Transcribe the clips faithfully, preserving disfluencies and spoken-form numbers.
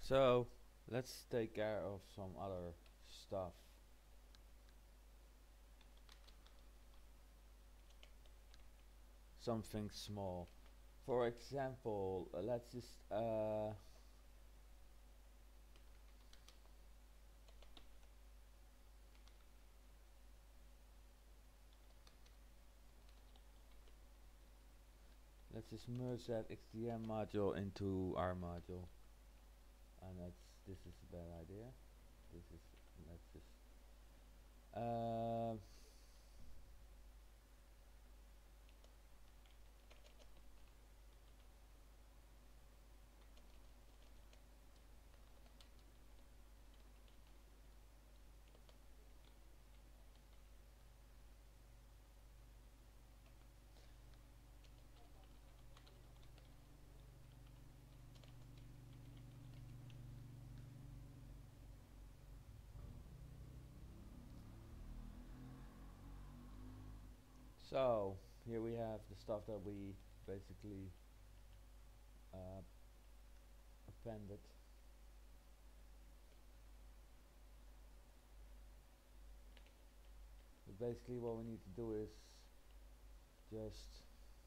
So let's take care of some other stuff. Something small. For example, uh, let's just uh, let's just merge that X D M module into our module. And that's this is a bad idea. This is let's just uh, so here we have the stuff that we basically uh, appended. But basically what we need to do is just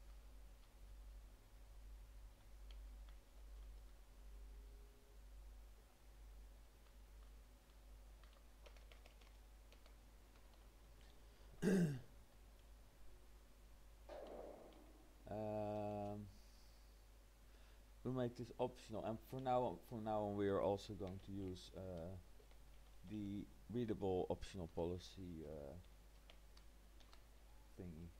um, we'll make this optional, and for now on, from now on we are also going to use uh, the readable optional policy uh, thingy.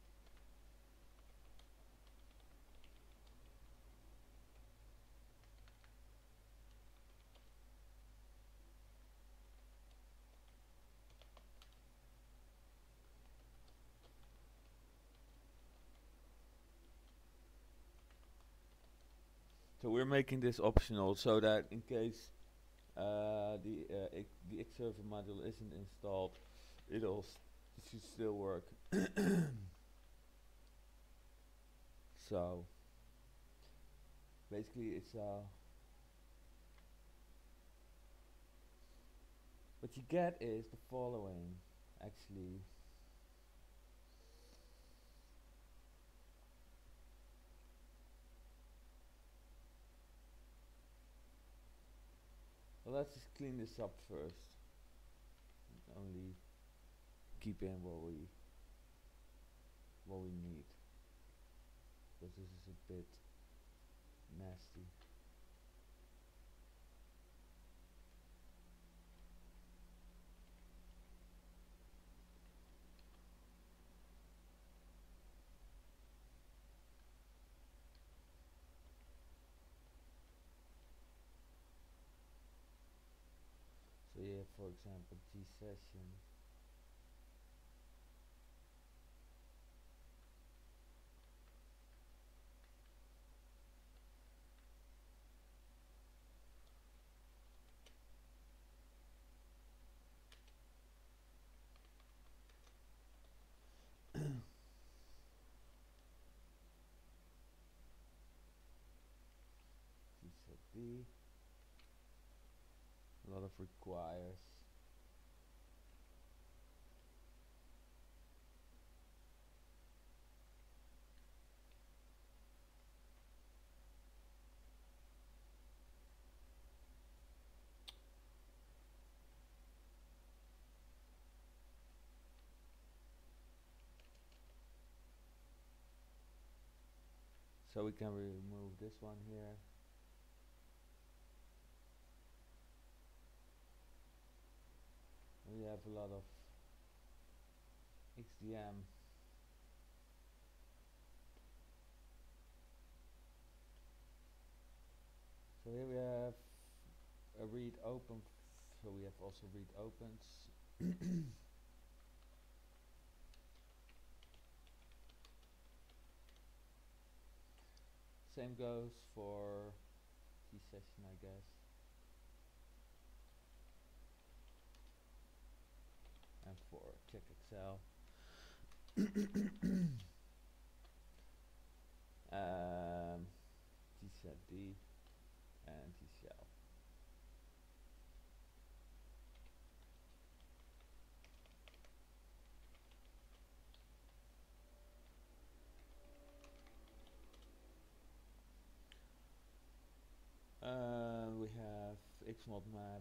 So we're making this optional so that in case uh, the uh, the X server module isn't installed, it'll s it should still work. So basically, it's uh, what you get is the following. Actually, well, let's just clean this up first. Only keep in what we what we need, because this is a bit nasty. So yeah, for example, G session. G set D. A lot of requires. So we can remove this one here. We have a lot of X D M. So here we have a read open. So we have also read opens. Same goes for T session, I guess. And for check Excel. um, T set D and T shell. Uh, we have xmod map.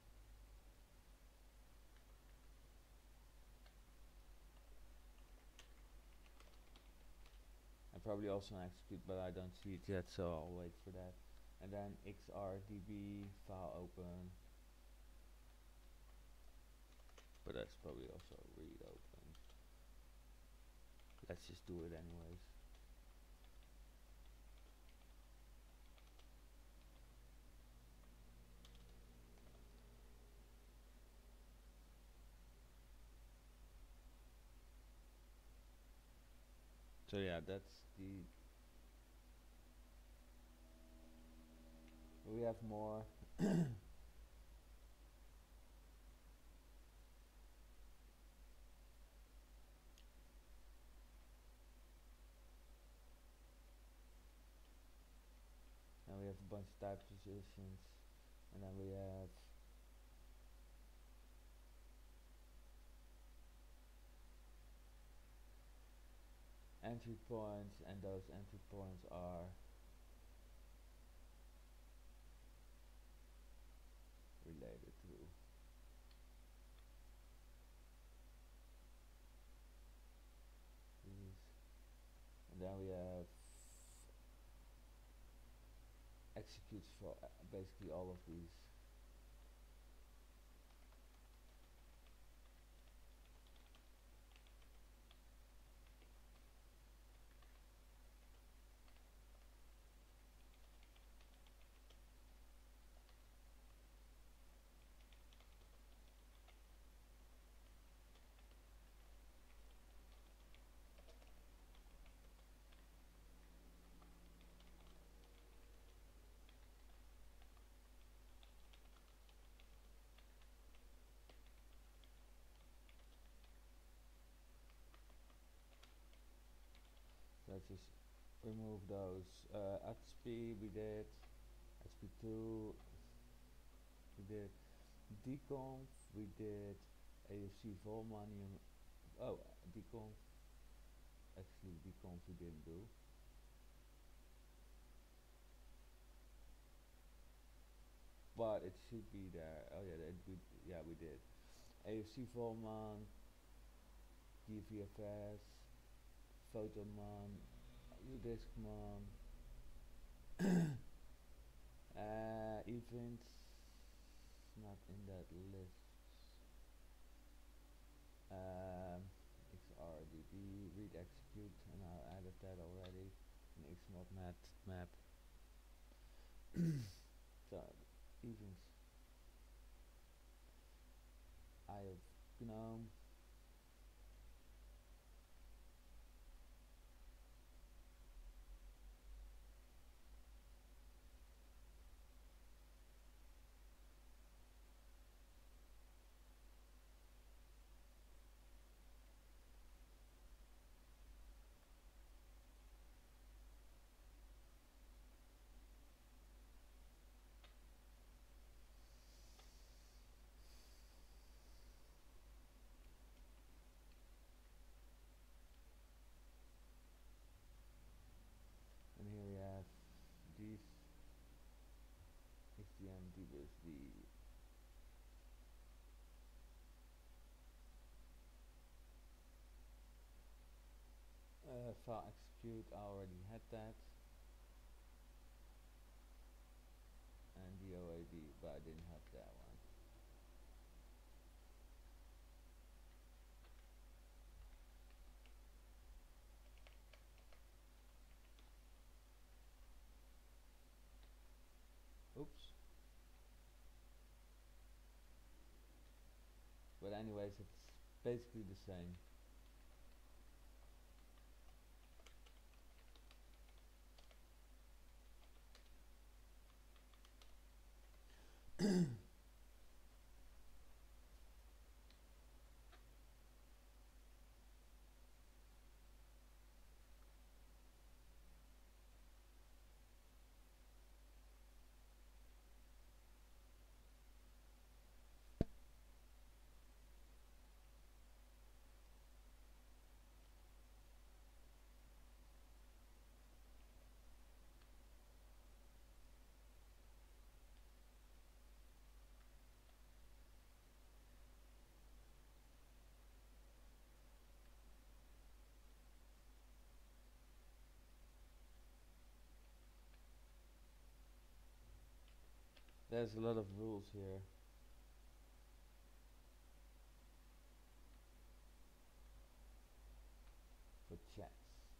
And probably also an execute, but I don't see it yet, so I'll wait for that. And then xrdb file open, but that's probably also read open. Let's just do it anyways. So yeah, that's the. We have more. And we have a bunch of type positions, and then we have entry points, and those entry points are related to these. And then we have executes for uh, basically all of these. So let's just remove those. Uh, H P we did, H P two we did, deconf we did, A F C volmanium. Oh, deconf. Actually, deconf we didn't do. But it should be there. Oh yeah, that we yeah we did. A F C volman, D V F S, photoman, udiskman. Uh, events not in that list. Um, xrdb read execute, and I added that already. An xmod mat map. So events. I have gnome. And here we have these myxdm dbus d uh, file execute. I already had that, and the O A D, but I didn't have that one. Oops. But anyways, it's basically the same. There's a lot of rules here. For chats.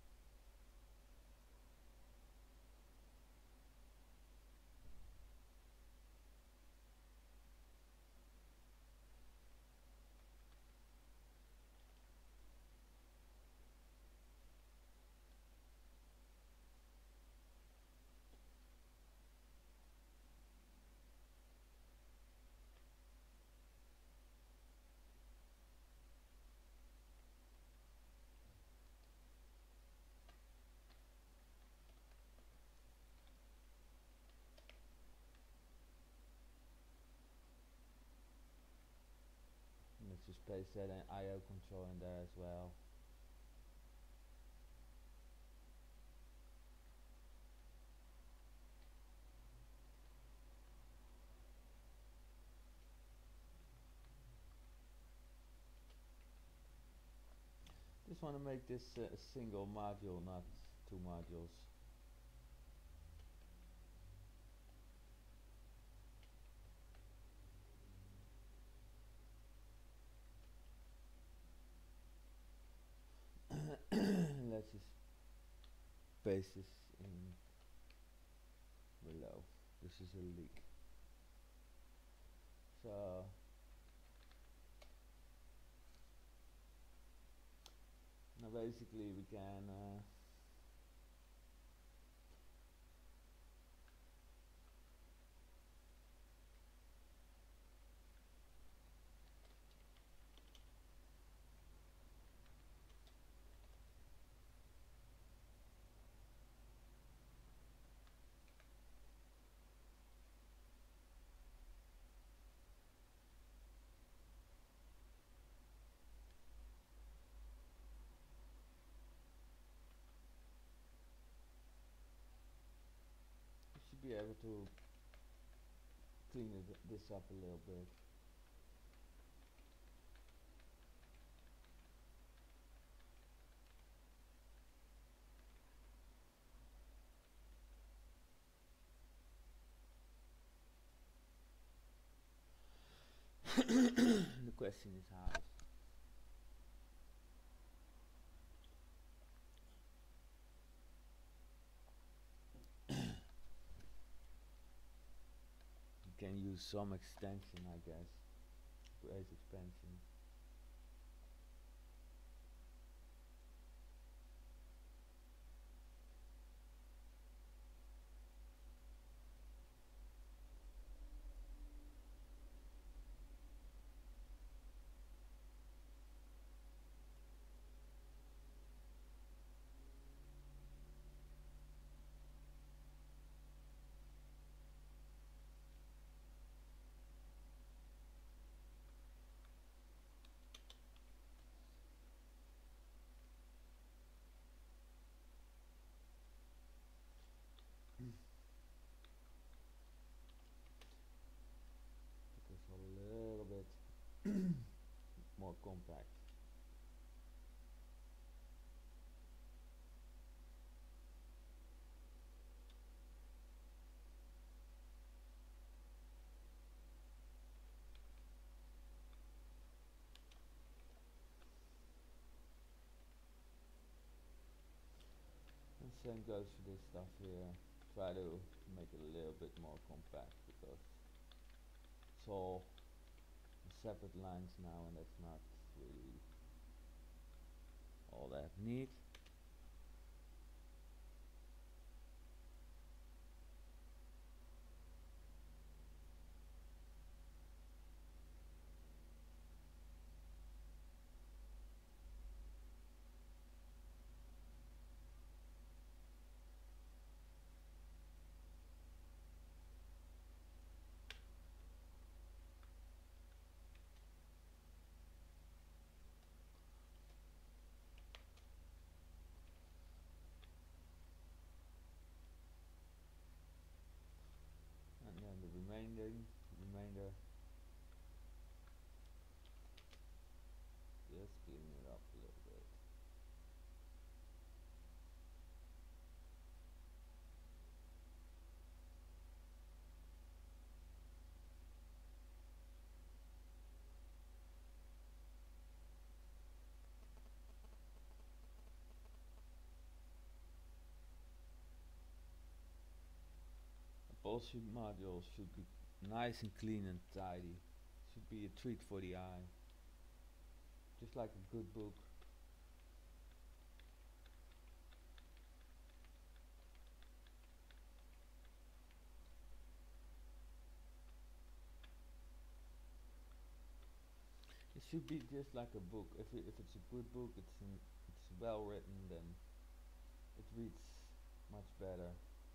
Let's just paste that an I O control in there as well. Just want to make this uh, a single module, not two modules. Let's just paste this in below. This is a leak. So now basically we can uh, we should be able to clean it, this up a little bit. The question is how. You can use some extension, I guess. Great expansion. Because a little bit more compact. And same goes for this stuff here. Try to make it a little bit more compact because it's all separate lines now and that's not really all that neat. And then the remainder, remainder, just clean it up a little bit. all should modules should be nice and clean and tidy. Should be a treat for the eye. Just like a good book. It should be just like a book. If it, if it's a good book, it's an, it's well written, then it reads much better.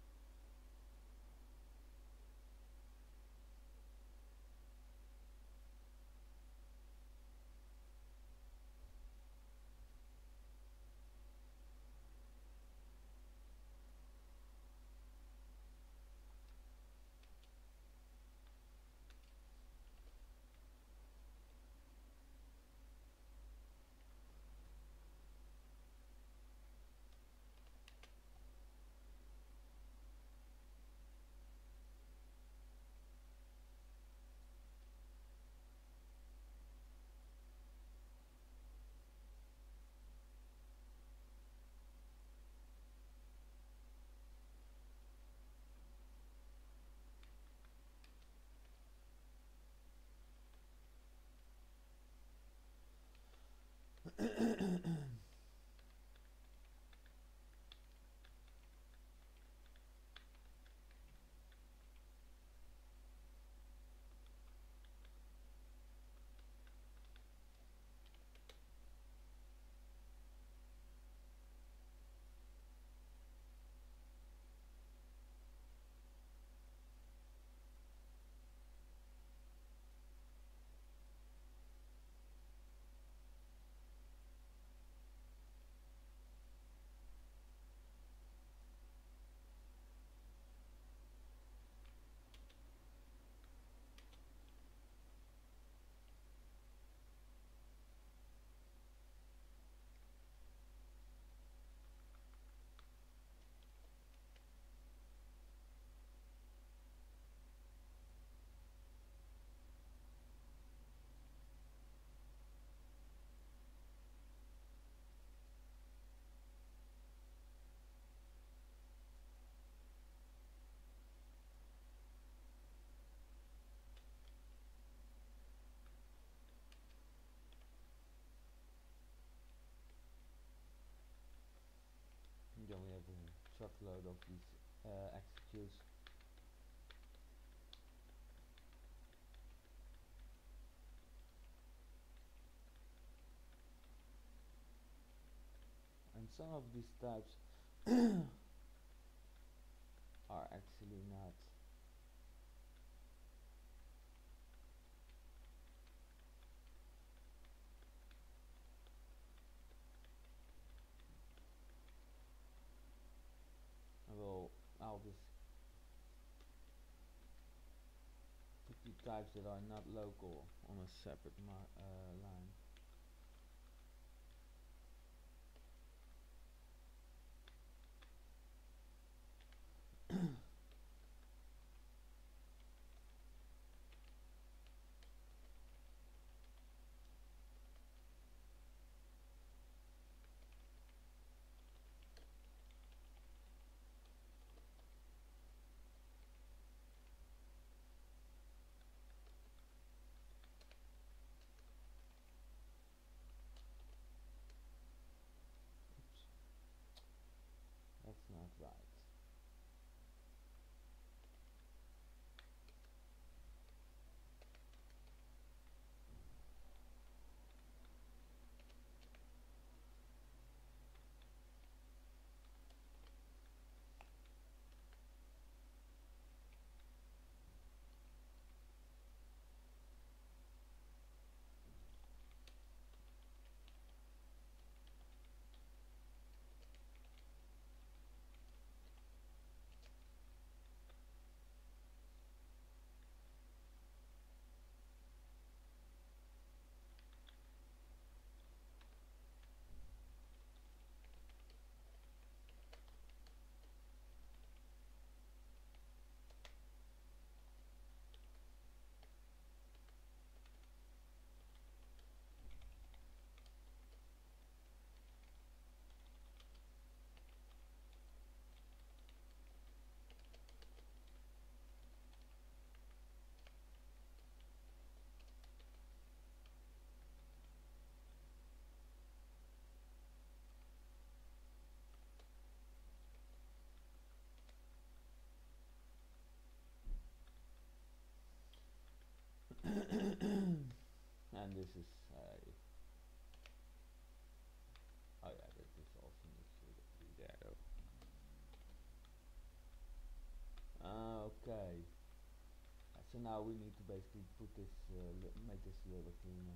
And then we have a truckload of these uh, executes. And some of these types are actually not I will I'll just put the types that are not local on a separate mar uh, line. this is a oh yeah, that this also needs to be there though. Uh, okay. Uh, so now we need to basically put this, uh, make this a little bit cleaner.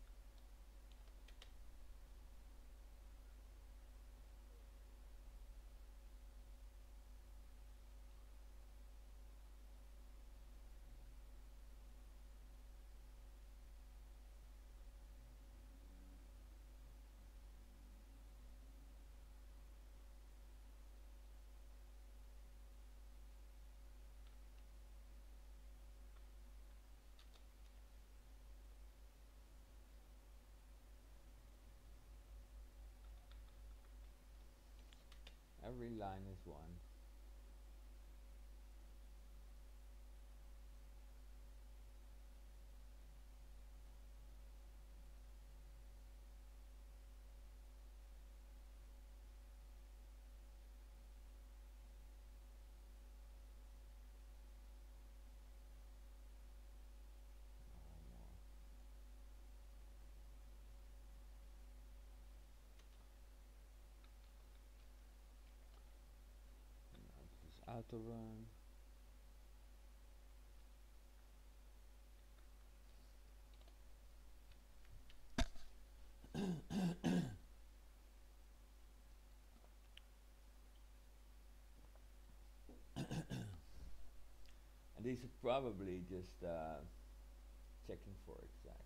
Every line is one. Auto run. And these are probably just uh, checking for exact.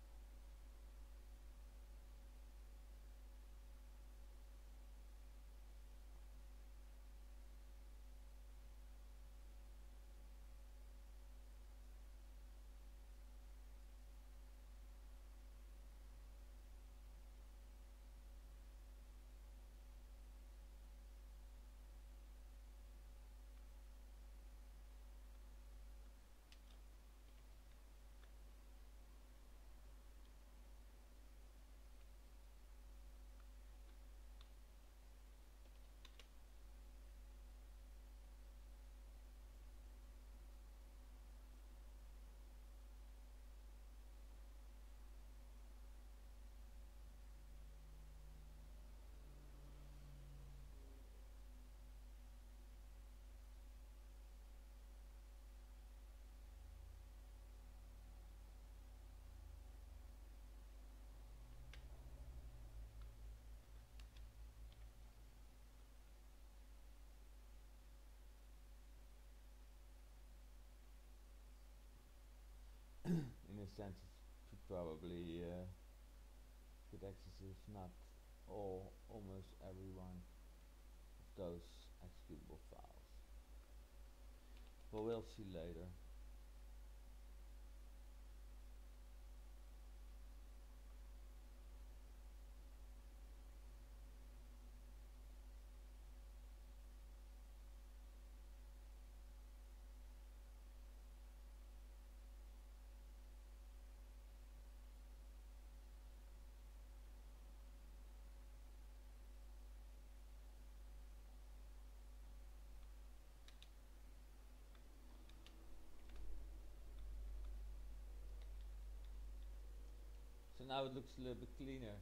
In a sense, it should probably uh, could access, if not all, almost every one of those executable files. But we'll see later. So now it looks a little bit cleaner.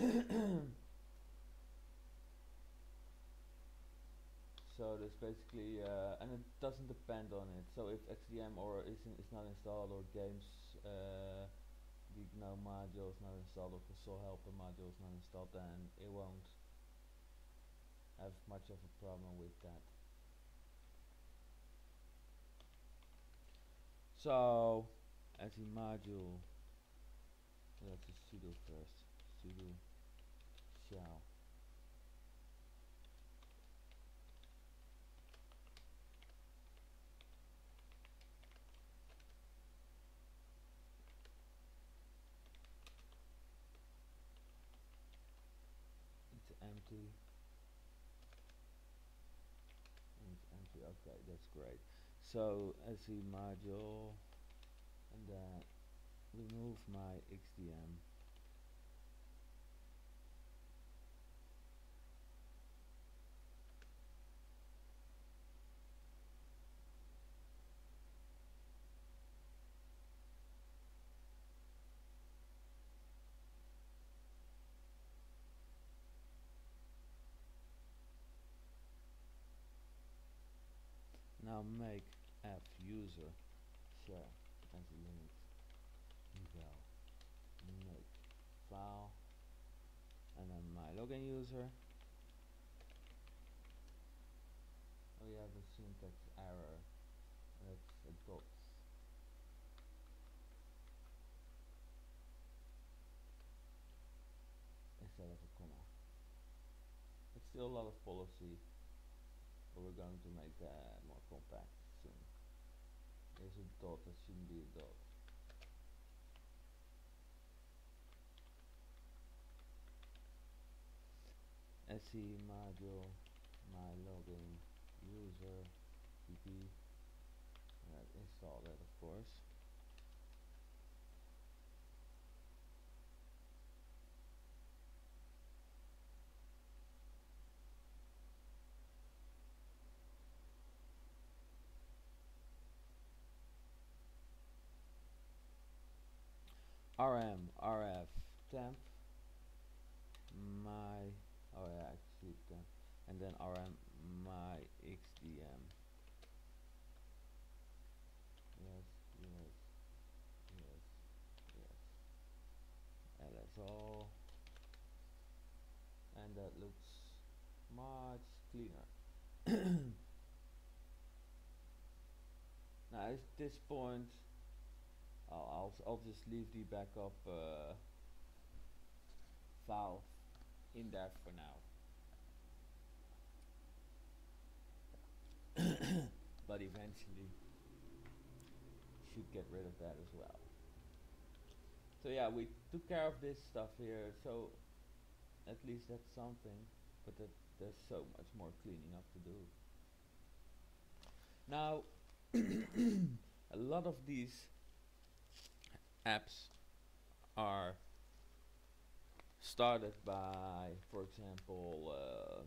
So there's basically, uh, and it doesn't depend on it. So if X D M or isn't is not installed, or games uh, the GNOME module is not installed, or console helper module is not installed, then it won't have much of a problem with that. So as a module, let's just sudo first. Sudo shell it's empty. And it's empty. Okay, that's great. So as a module, and then remove my X D M. now make f user share as a Linux eval make file, and then my login user. Oh, we have a syntax error. That's a dot instead of a comma. It's still a lot of policy, but we're going to make that more compact soon. There's a dot that shouldn't be a dot. Se module my login user pp. Let's install that, of course. rm rf temp my oh yeah actually temp, and then rm myxdm. Yes, yes, yes, yes, and that's all, and that looks much cleaner. Now at this point I'll, I'll, I'll just leave the backup uh, file in there for now. But eventually should get rid of that as well. So yeah, we took care of this stuff here, so at least that's something, but that there's so much more cleaning up to do. Now a lot of these apps are started by, for example, uh,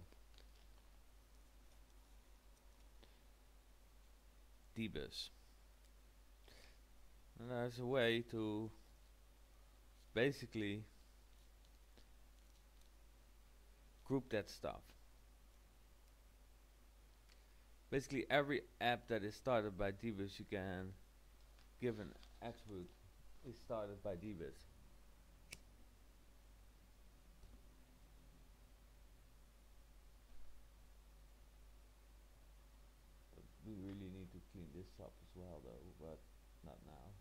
dbus. And there's a way to basically group that stuff. Basically every app that is started by dbus you can give an attribute is started by dbus. We really need to clean this up as well though, but not now.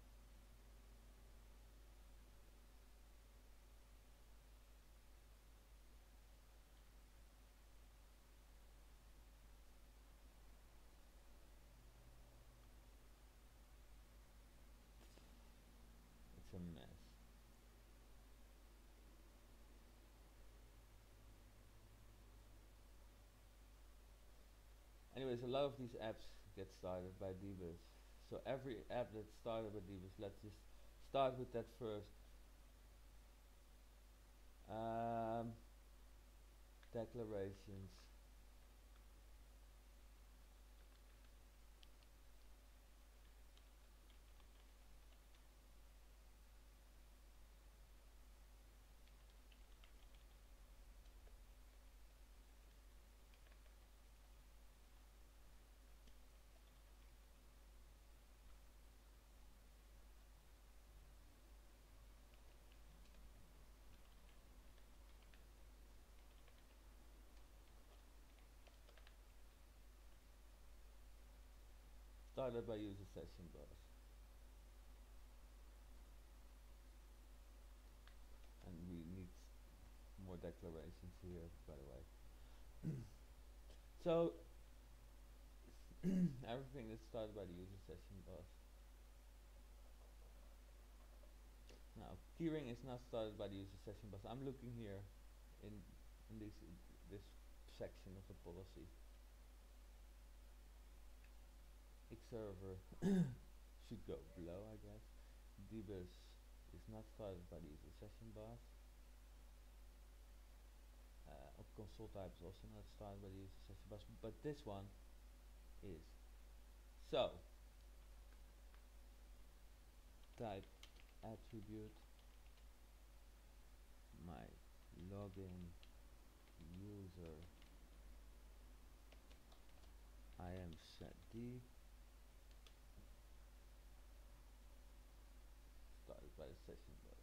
It's a mess. Anyways, a lot of these apps get started by dbus. So every app that's started by dbus, let's just start with that first. Um, declarations. Started by user session bus. And we need more declarations here, by the way. So everything is started by the user session bus. Now keyring is not started by the user session bus. I'm looking here in in this this section of the policy. Xserver should go below, I guess. dbus is not started by the user session bus. Uh, console type is also not started by the user session bus, but this one is. So type attribute my login user I am set d by the session bus.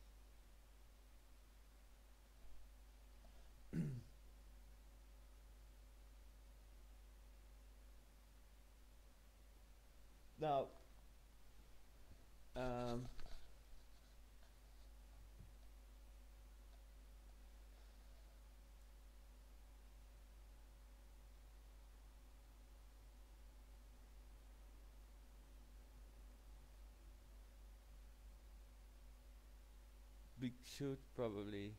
Now, um, we should probably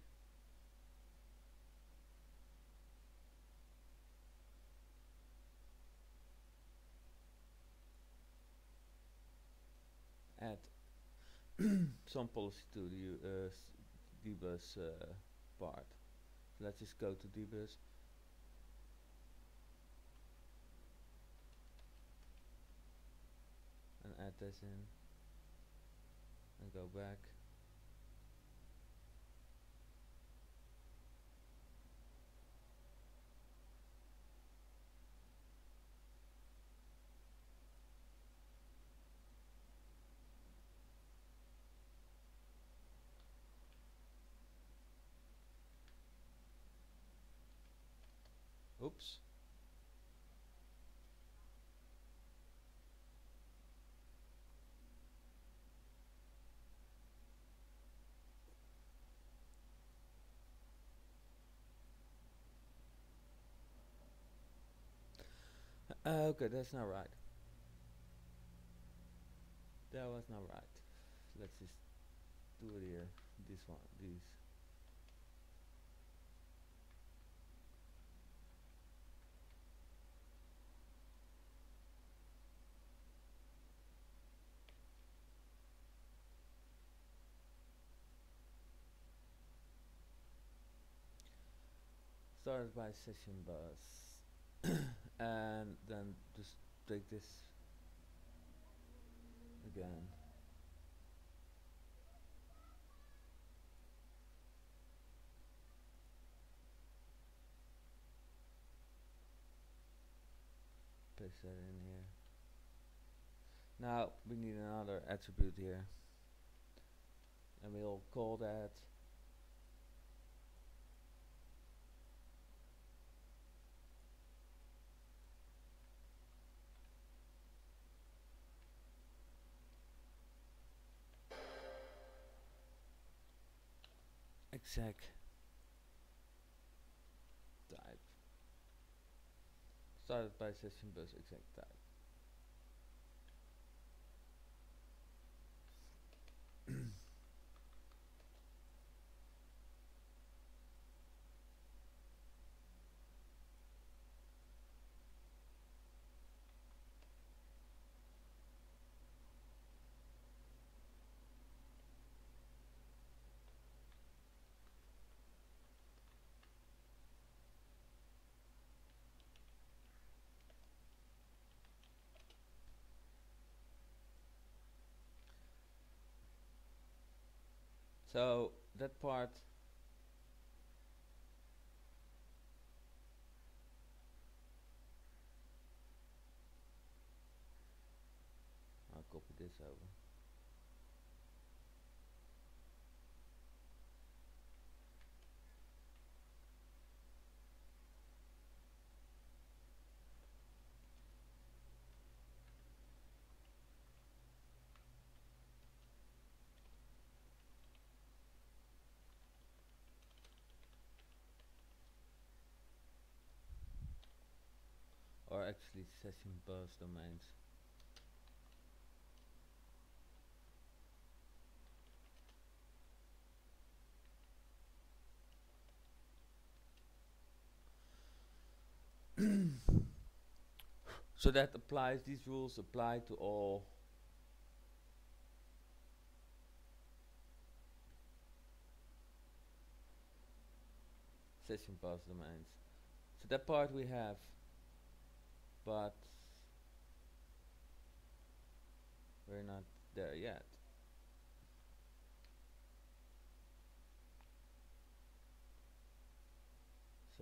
add some policy to the uh, dbus uh, part. So let's just go to dbus. And add this in. And go back. Oops. Uh, okay, that's not right. That was not right. Let's just do it here. This one, these. Started by session bus. And then just take this again. Paste that in here. Now we need another attribute here. And we'll call that exec type. Started by session bus exec type. So that part I'll copy this over. Or actually session bus domains. So that applies, these rules apply to all session bus domains. So that part we have, but we're not there yet. So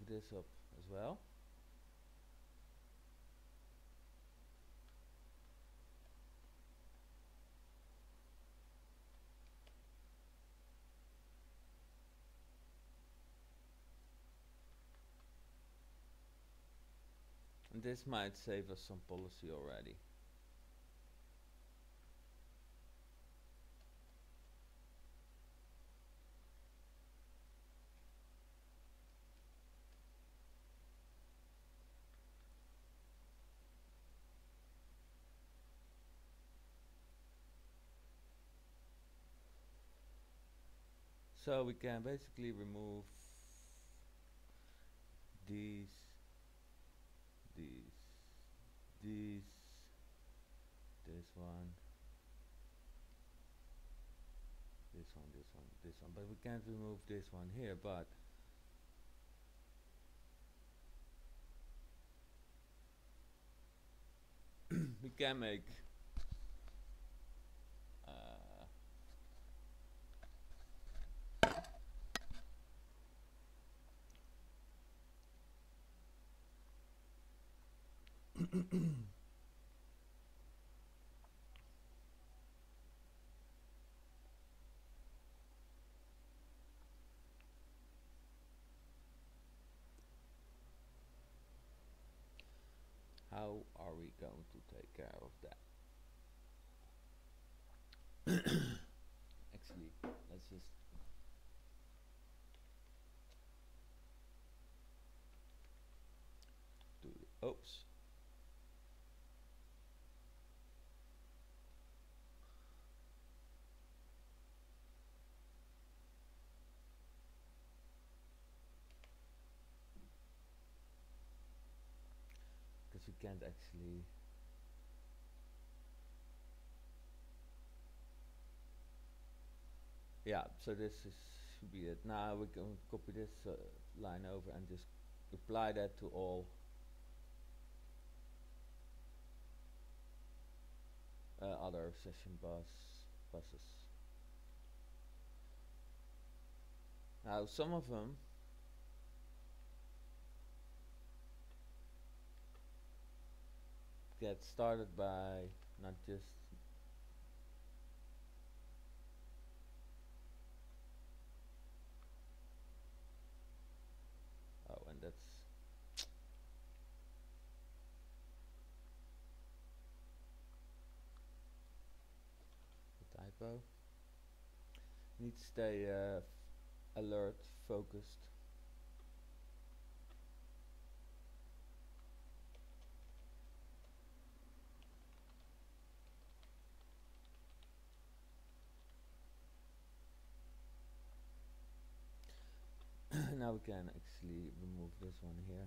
this up as well. And this might save us some policy already. So we can basically remove these, these, these, this one, this one, this one, this one, but we can't remove this one here, but we can make uh, how are we going to take care of that? Actually, let's just do the oops. Because you can't actually yeah, so this is should be it. Now we can copy this uh, line over and just apply that to all uh, other session bus buses. Now some of them get started by not just oh, and that's a typo. Need to stay uh, alert, focused. Now we can actually remove this one here.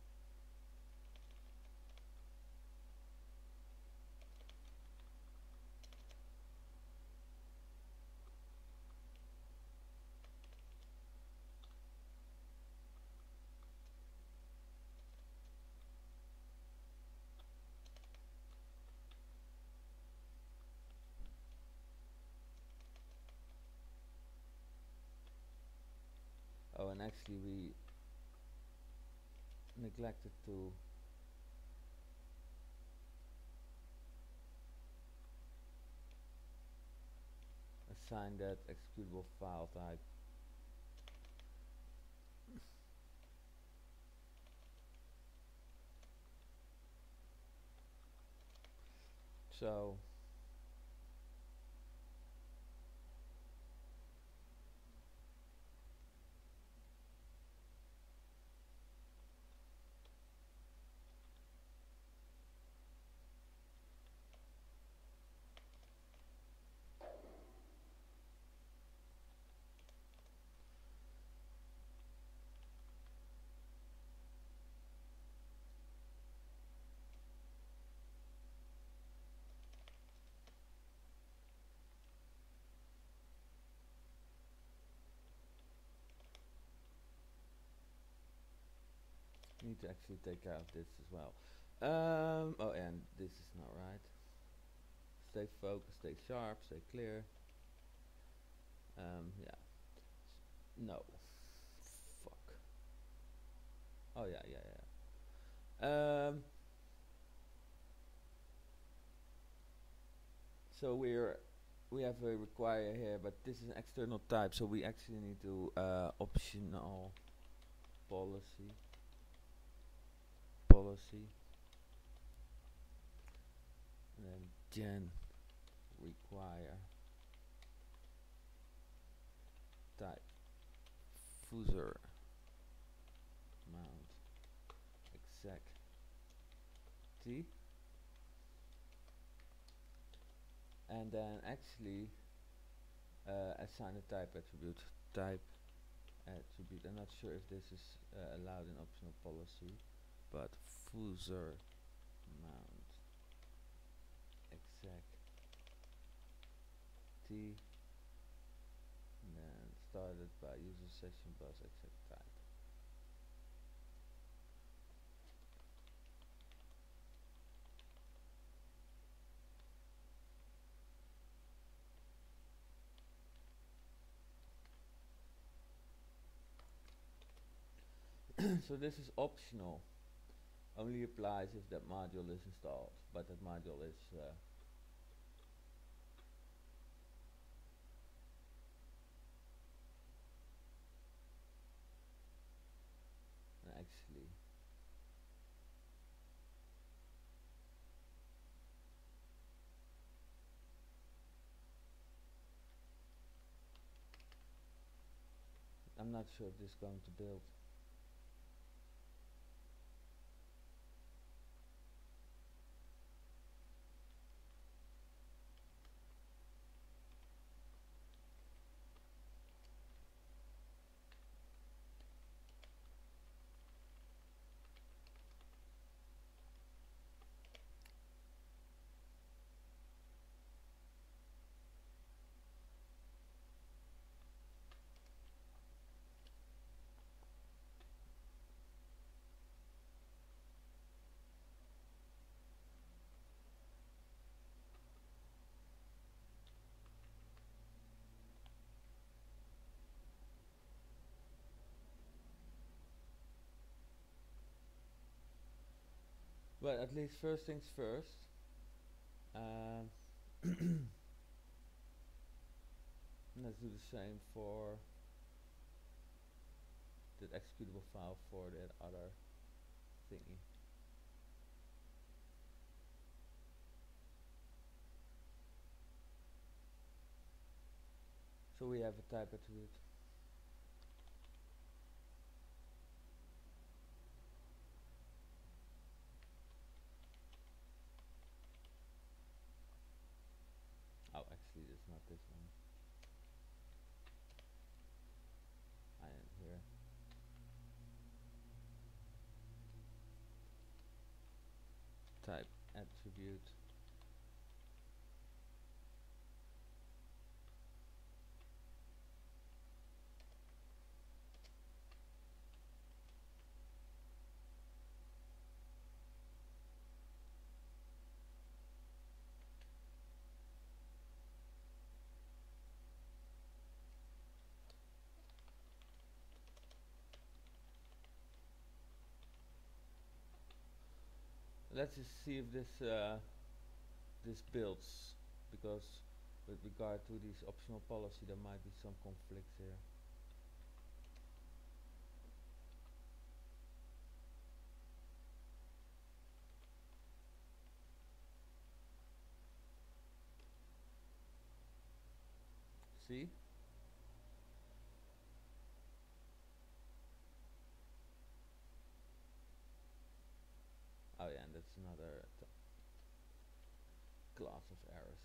Oh, and actually we neglected to assign that executable file type. So need to actually take care of this as well. Um, oh, and this is not right. Stay focused, stay sharp, stay clear. Um, yeah. No. Fuck. Oh yeah, yeah, yeah. Um, so we're we have a require here, but this is an external type, so we actually need to uh, optional policy policy and then gen require type footer mount exec t, and then actually uh, assign a type attribute type attribute. I'm not sure if this is uh, allowed in optional policy, but footer mount exec t, and then started by user session bus exec type. So this is optional, only applies if that module is installed, but that module is uh, actually I'm not sure if this is going to build. But at least first things first, um, let's do the same for that executable file for that other thingy. So we have a type attribute. Oh, actually, it's not this one. I am here. Type attribute. Let's just see if this uh, this builds, because with regard to this optional policy, there might be some conflicts here. See? Oh yeah, and that's another t class of errors.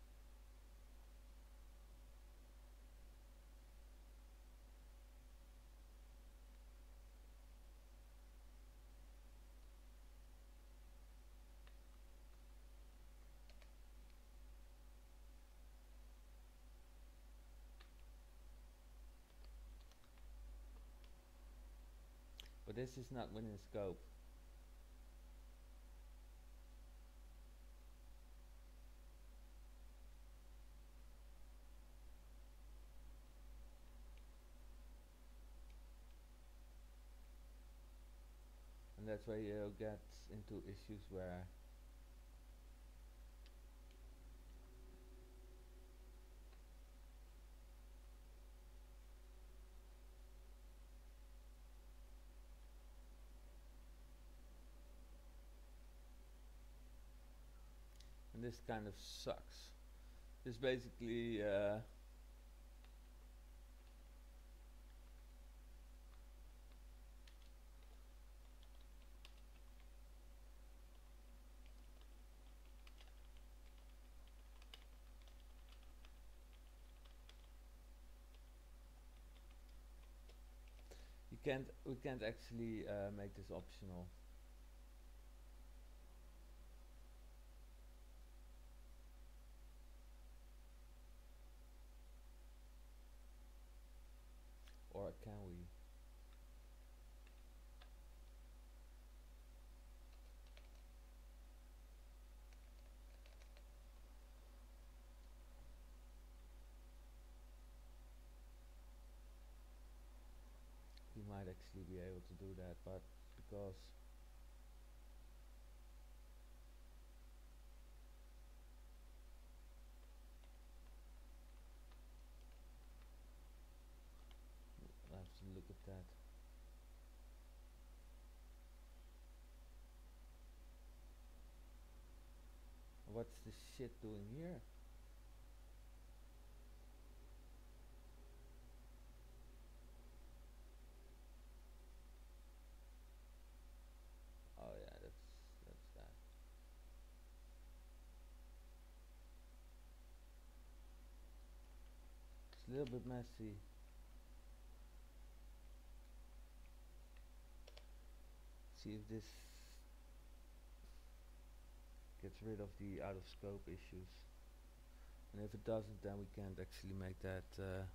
But this is not within scope. that's where you get into issues where and this kind of sucks. This basically uh, you can't we can't actually uh, make this optional. Or can we? We might actually be able to do that, but because I have to look at that. What's this shit doing here? Oh yeah, that's that's that. It's a little bit messy. See if this gets rid of the out of scope issues. And if it doesn't, then we can't actually make that. Uh,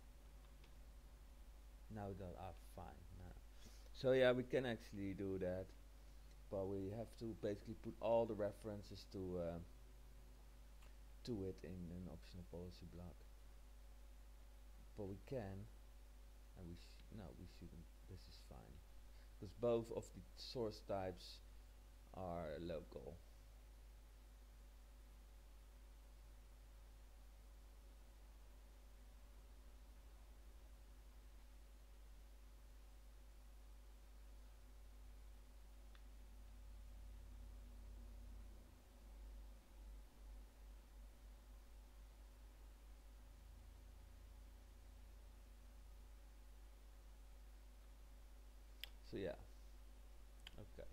now that ah fine. No. So yeah, we can actually do that, but we have to basically put all the references to uh, to it in an optional policy block. But we can, and we sh no, we shouldn't. This is fine because both of the source types are local. So yeah, okay.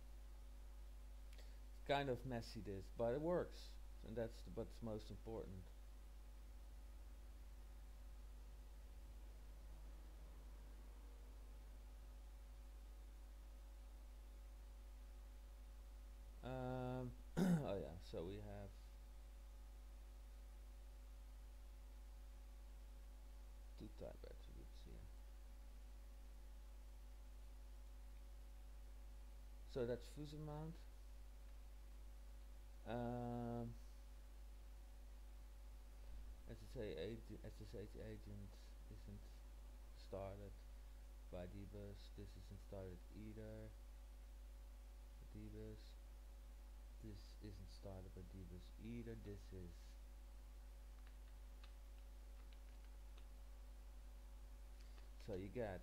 It's kind of messy this, but it works, and that's the, what's most important. Um, oh yeah, so we have two type attributes here. So that's fuzz amount. Um, S S H agent, S S H agent isn't started by dbus. This isn't started either. Dbus. This isn't started by dbus either. This is. So you get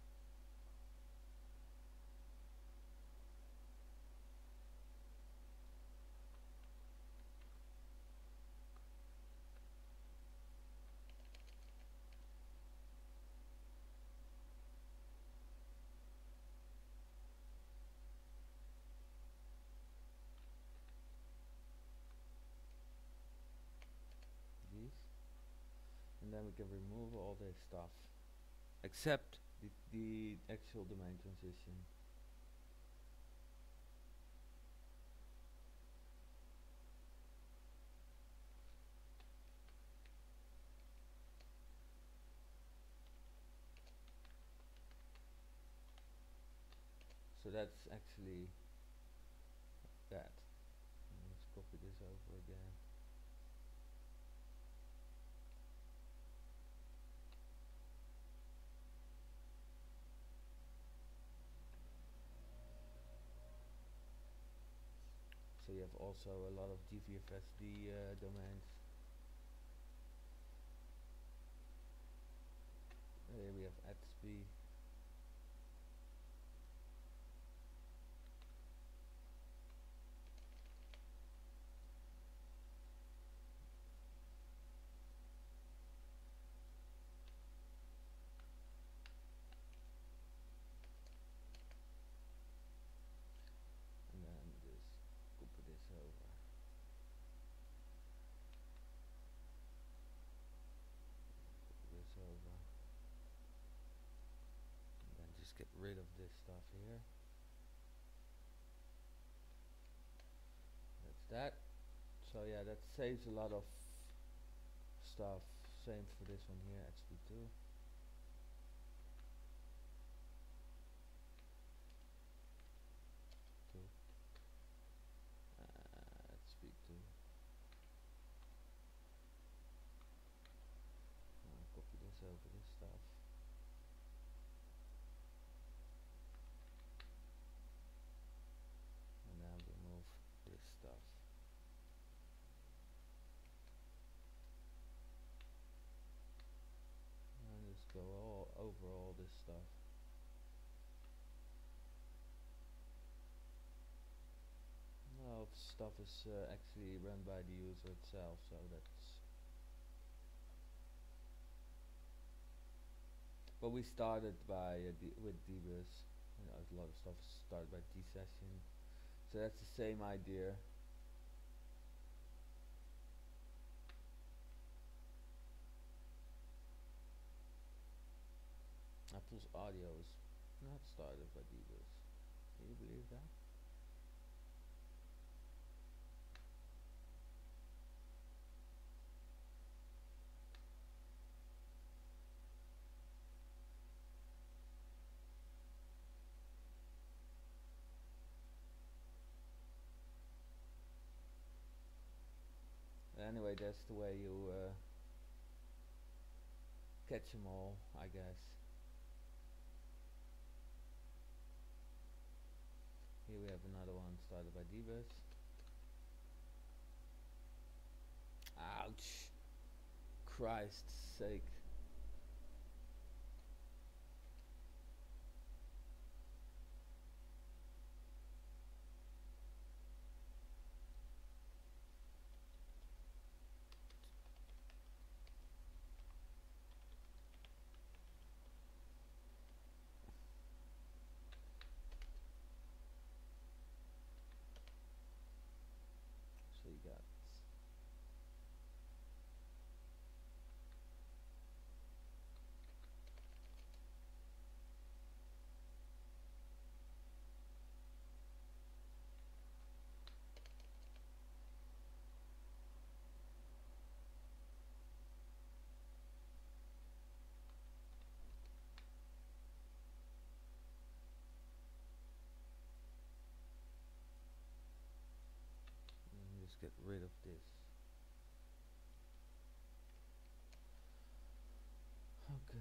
these, and then we can remove all this stuff except the, the actual domain transition. So that's actually that. And let's copy this over again. have also a lot of G V F S D uh, domains. Here we have Etsby. And then just copy this over. Copy this over. And then just get rid of this stuff here. That's that. So yeah, that saves a lot of stuff. Same for this one here, X P two. Two. Uh, X P two. Uh, copy this over this stuff. And then remove this stuff. And just go all over all this stuff. No, stuff is uh, actually run by the user itself, so that's. But we started by uh, d with dbus. You know, a lot of stuff started by dsession, so that's the same idea. Apple's audio is not started by dbus. Can you believe that? Anyway, that's the way you uh, catch them all, I guess. Here we have another one started by dbus. Ouch! Christ's sake. So you got just get rid of this. Okay.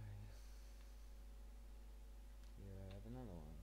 Here I have another one.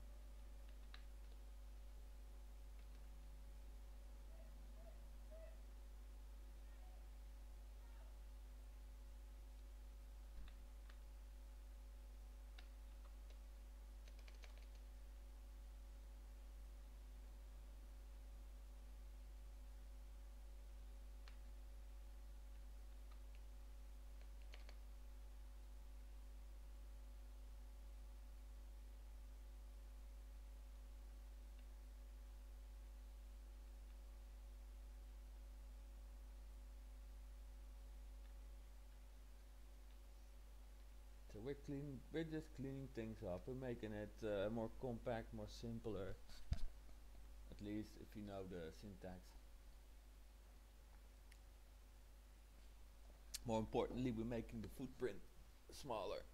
So we're clean. We're just cleaning things up. We're making it uh, more compact, more simpler. At least if you know the syntax. More importantly, we're making the footprint smaller.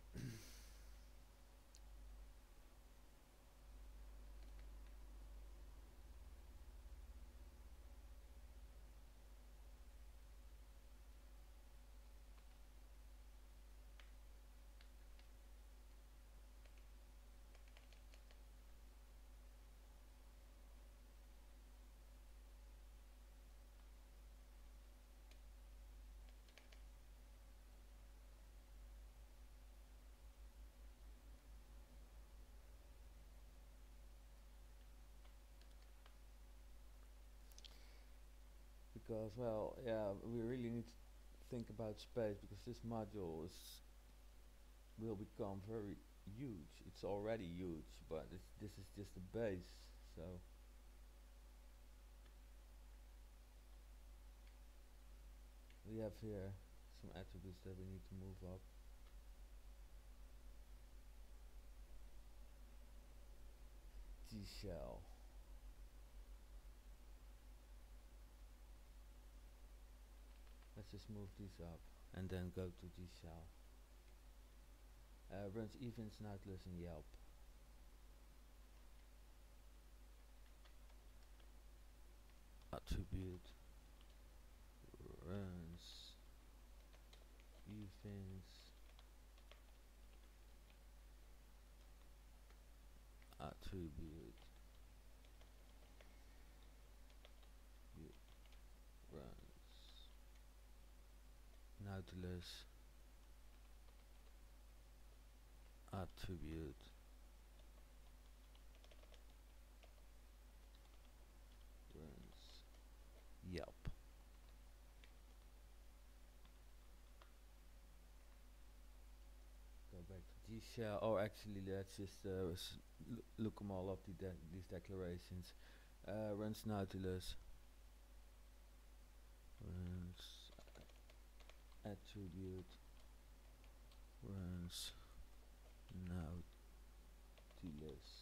because well, yeah, we really need to think about space because this module is will become very huge. It's already huge, but it's, this is just the base. So we have here some attributes that we need to move up. G shell. Let's just move these up and then go to G shell. Uh, runs events, Nautilus and Yelp. Attribute runs events attribute runs Nautilus attribute runs Yelp. Go back to G shell, or actually let's just uh, look them all up, the de these declarations. Uh, runs Nautilus runs attribute runs Nautilus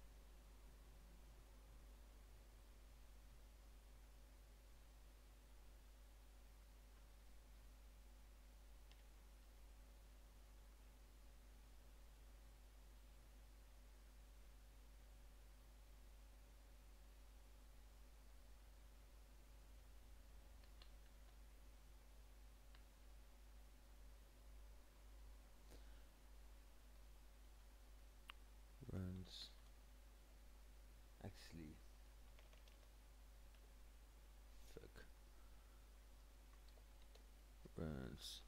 runs actually fuck runs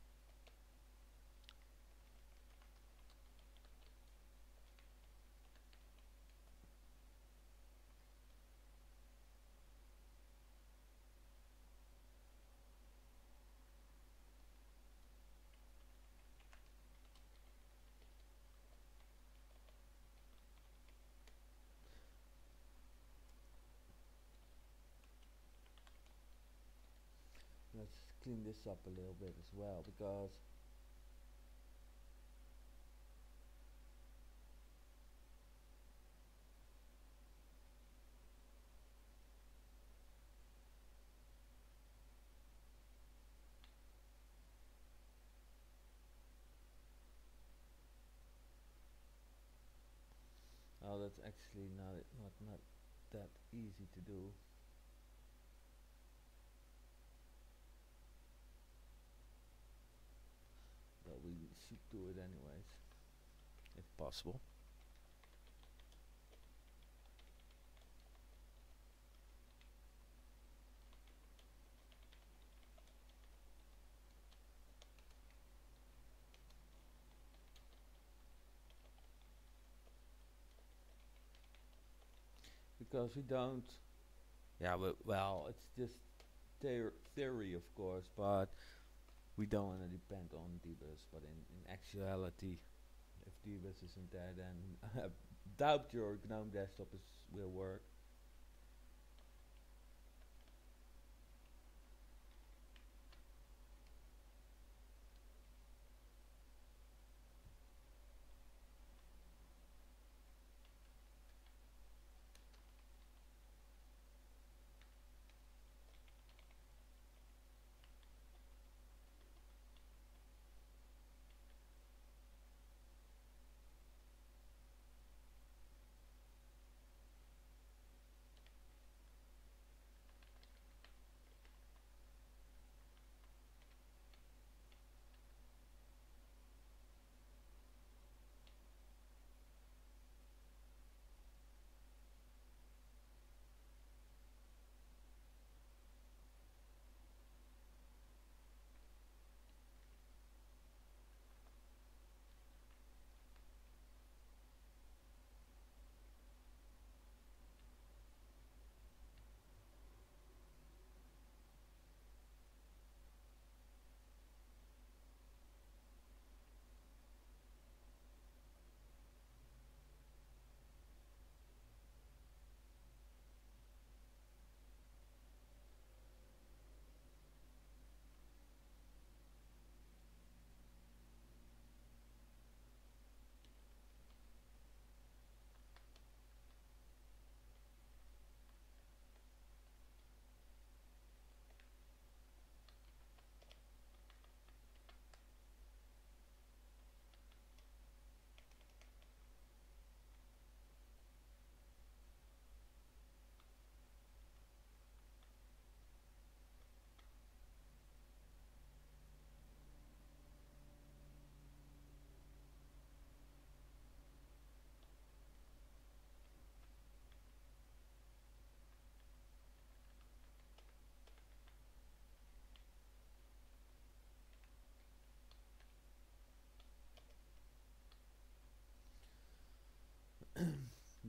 let's clean this up a little bit as well, because oh, that's actually not not not that easy to do. But we should do it anyways, if possible. Because we don't, yeah, we, well, it's just theor theory, of course, but we don't want to depend on dbus. But in, in actuality, if dbus isn't there, then I doubt your GNOME desktop is, will work.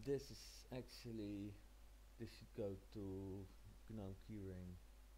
this is actually, this should go to GNOME keyring.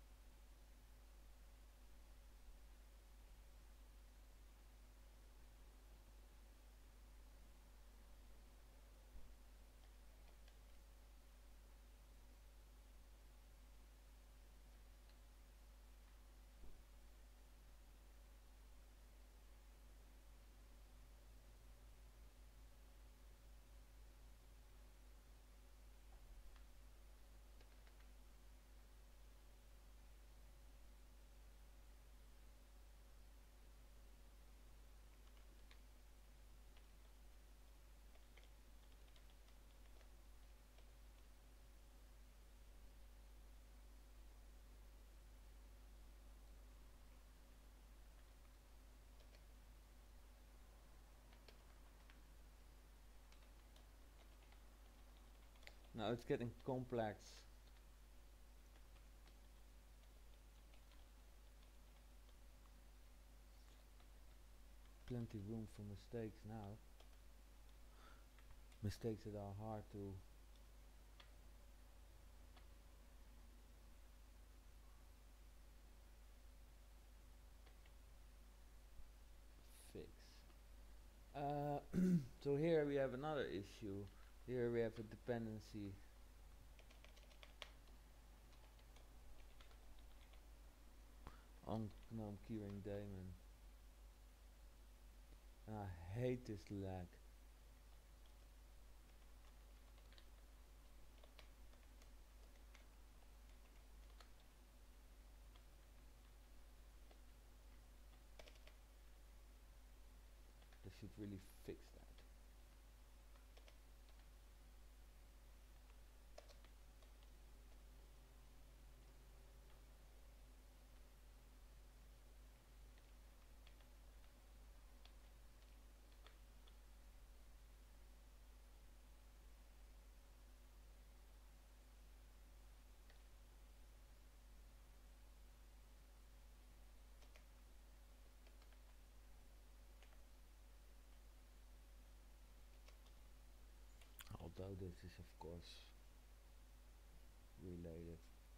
Now it's getting complex. Plenty room for mistakes now. Mistakes that are hard to fix. Uh, so here we have another issue. Here we have a dependency on GNOME keyring daemon. And I hate this lag. They should really fix that. Although this is of course related.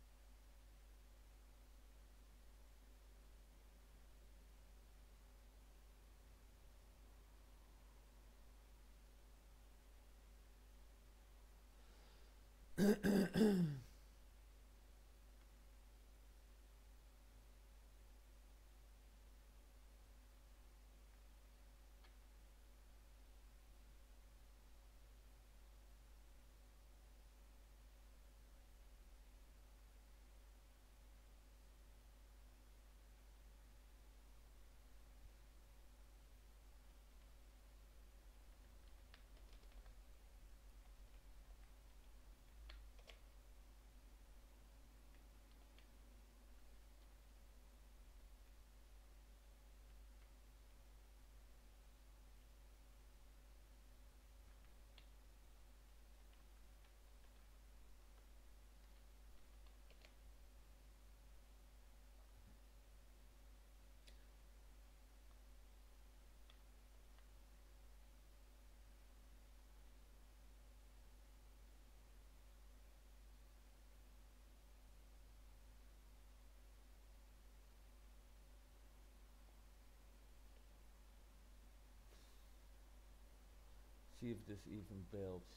See if this even builds.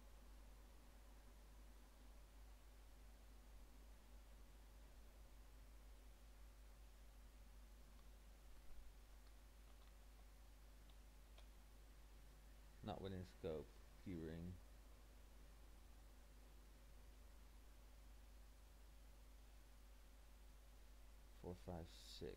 Not within scope. Keyring. Four, five, six.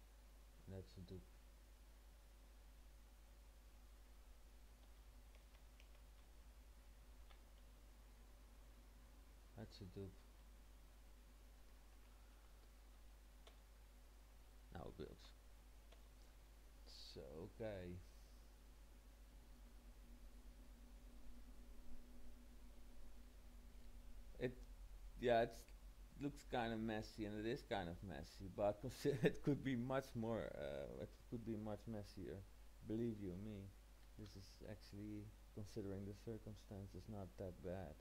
That's a dupe. a dupe. Now it builds. So okay. It yeah, it looks kind of messy, and it is kind of messy, but it could be much more. Uh, it could be much messier. Believe you me, this is actually, considering the circumstances, not that bad.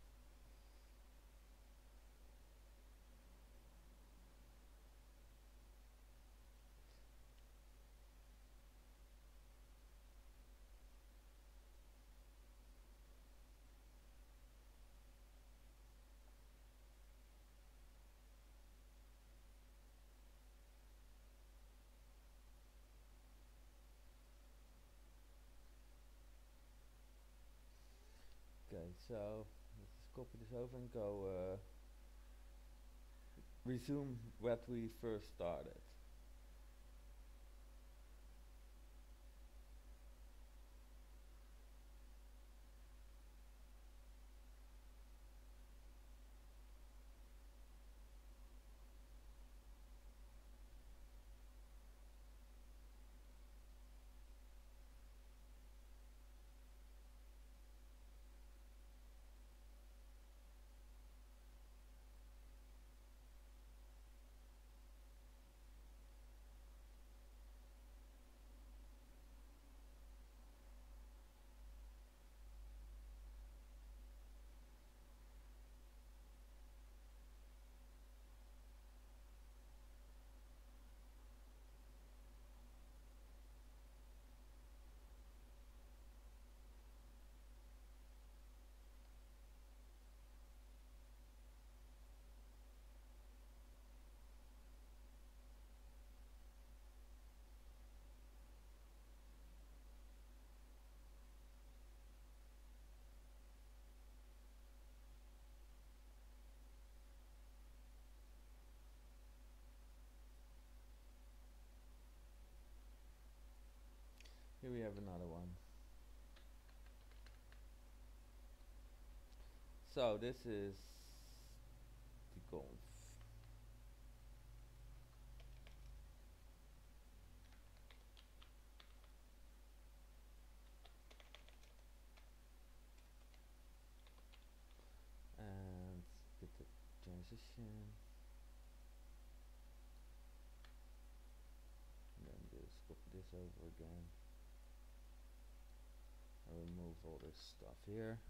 Okay, so let's just copy this over and go uh, resume what we first started. Here we have another one. So this is the conf. And get the transition. And then just copy this over again. And remove all this stuff here.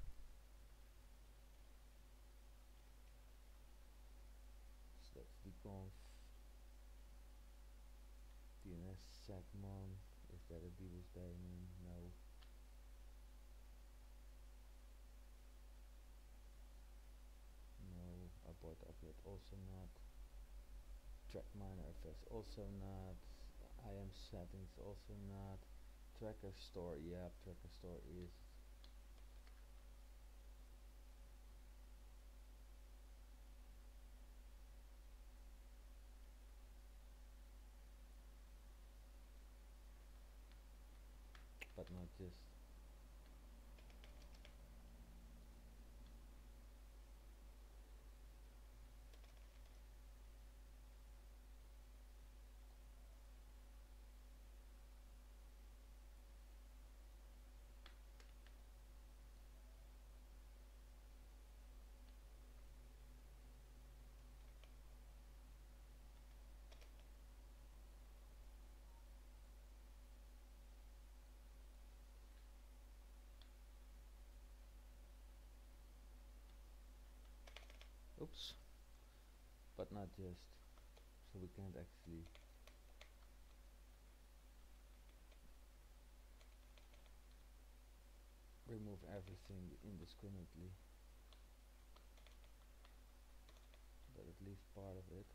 So that's the conf. D N S segmon. Is that a debus daemon? No. No. Abort upload also not. Track miner F S also not. I M settings also not. Tracker store, yeah, tracker store is. But not just. Oops. But not just. So we can't actually. Remove everything indiscriminately. But at least part of it.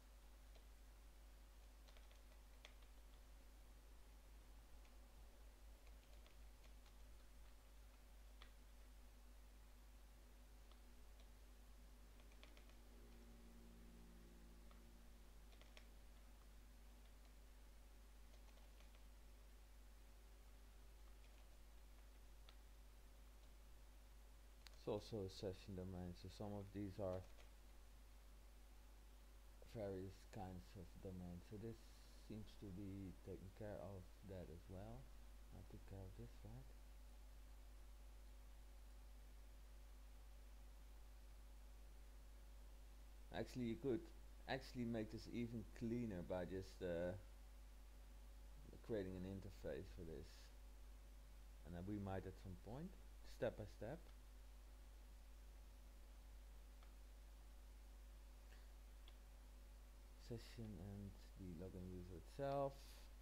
It's also a session domain, so some of these are various kinds of domains. So this seems to be taking care of that as well. I took care of this, right? Actually, you could actually make this even cleaner by just uh, creating an interface for this, and then we might at some point, step by step. Session and the login user itself.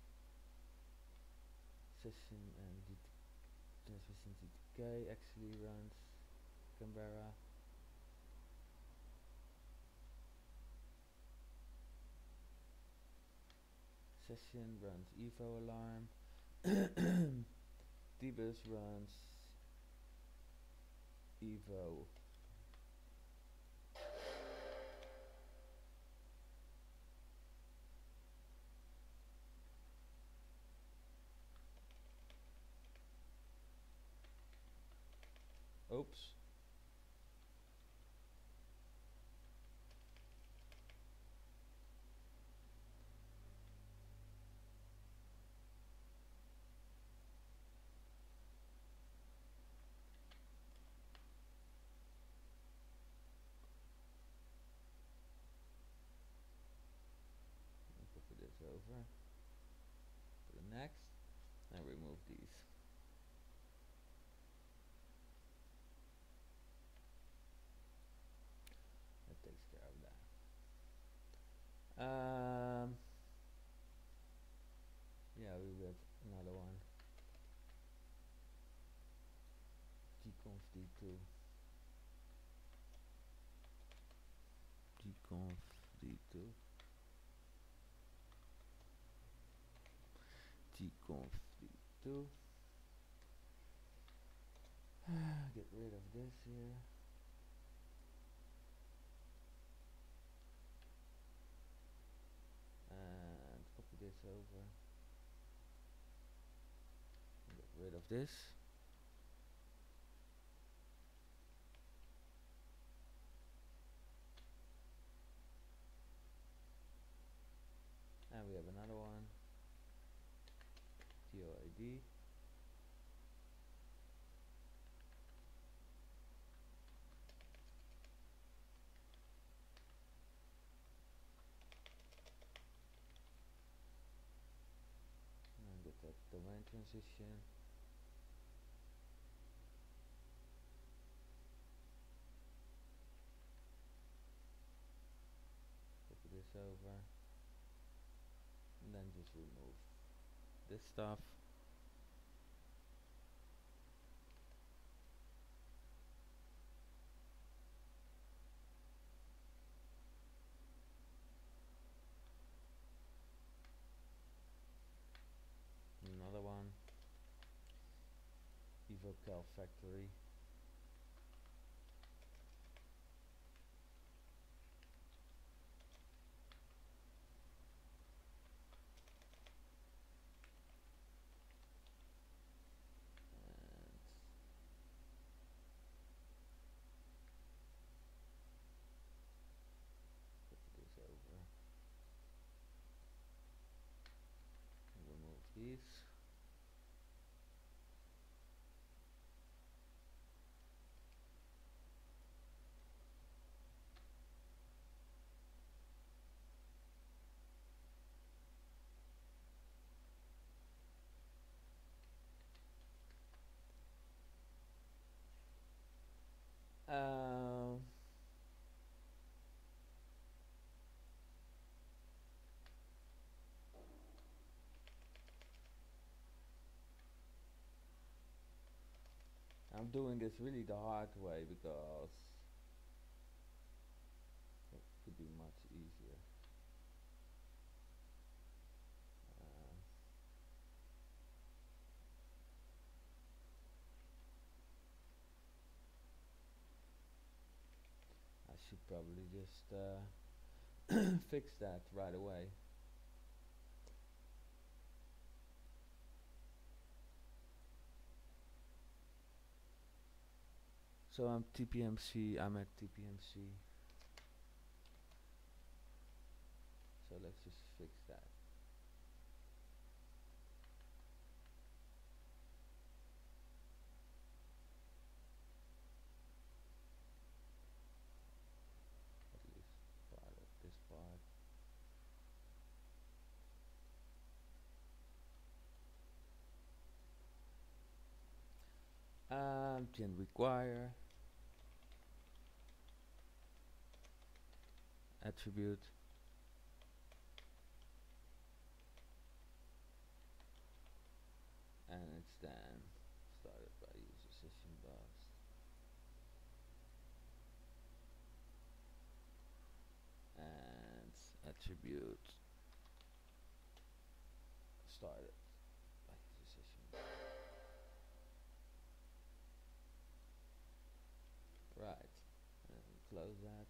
Session and the transmission T T K actually runs Canberra. Session runs evo alarm. dbus runs evo. Oops. Copy this over. For the next, and remove these. That takes care of that. Um, yeah, we have another one. gconf d two. gconf d two. gconf d two. Get rid of this here. And copy this over. Get rid of this. And we have another one. T O I D. And get that domain transition. Copy this over. And then just remove this stuff. Another one. evocal factory. These. Um, I'm doing this really the hard way because it could be much easier. Uh, I should probably just uh, fix that right away. So I'm T P M C, I'm at T P M C. So let's just fix that. At least part of this part. Um, can require attribute and it's then started by user session bus and attribute started by user session bus. Right, and close that.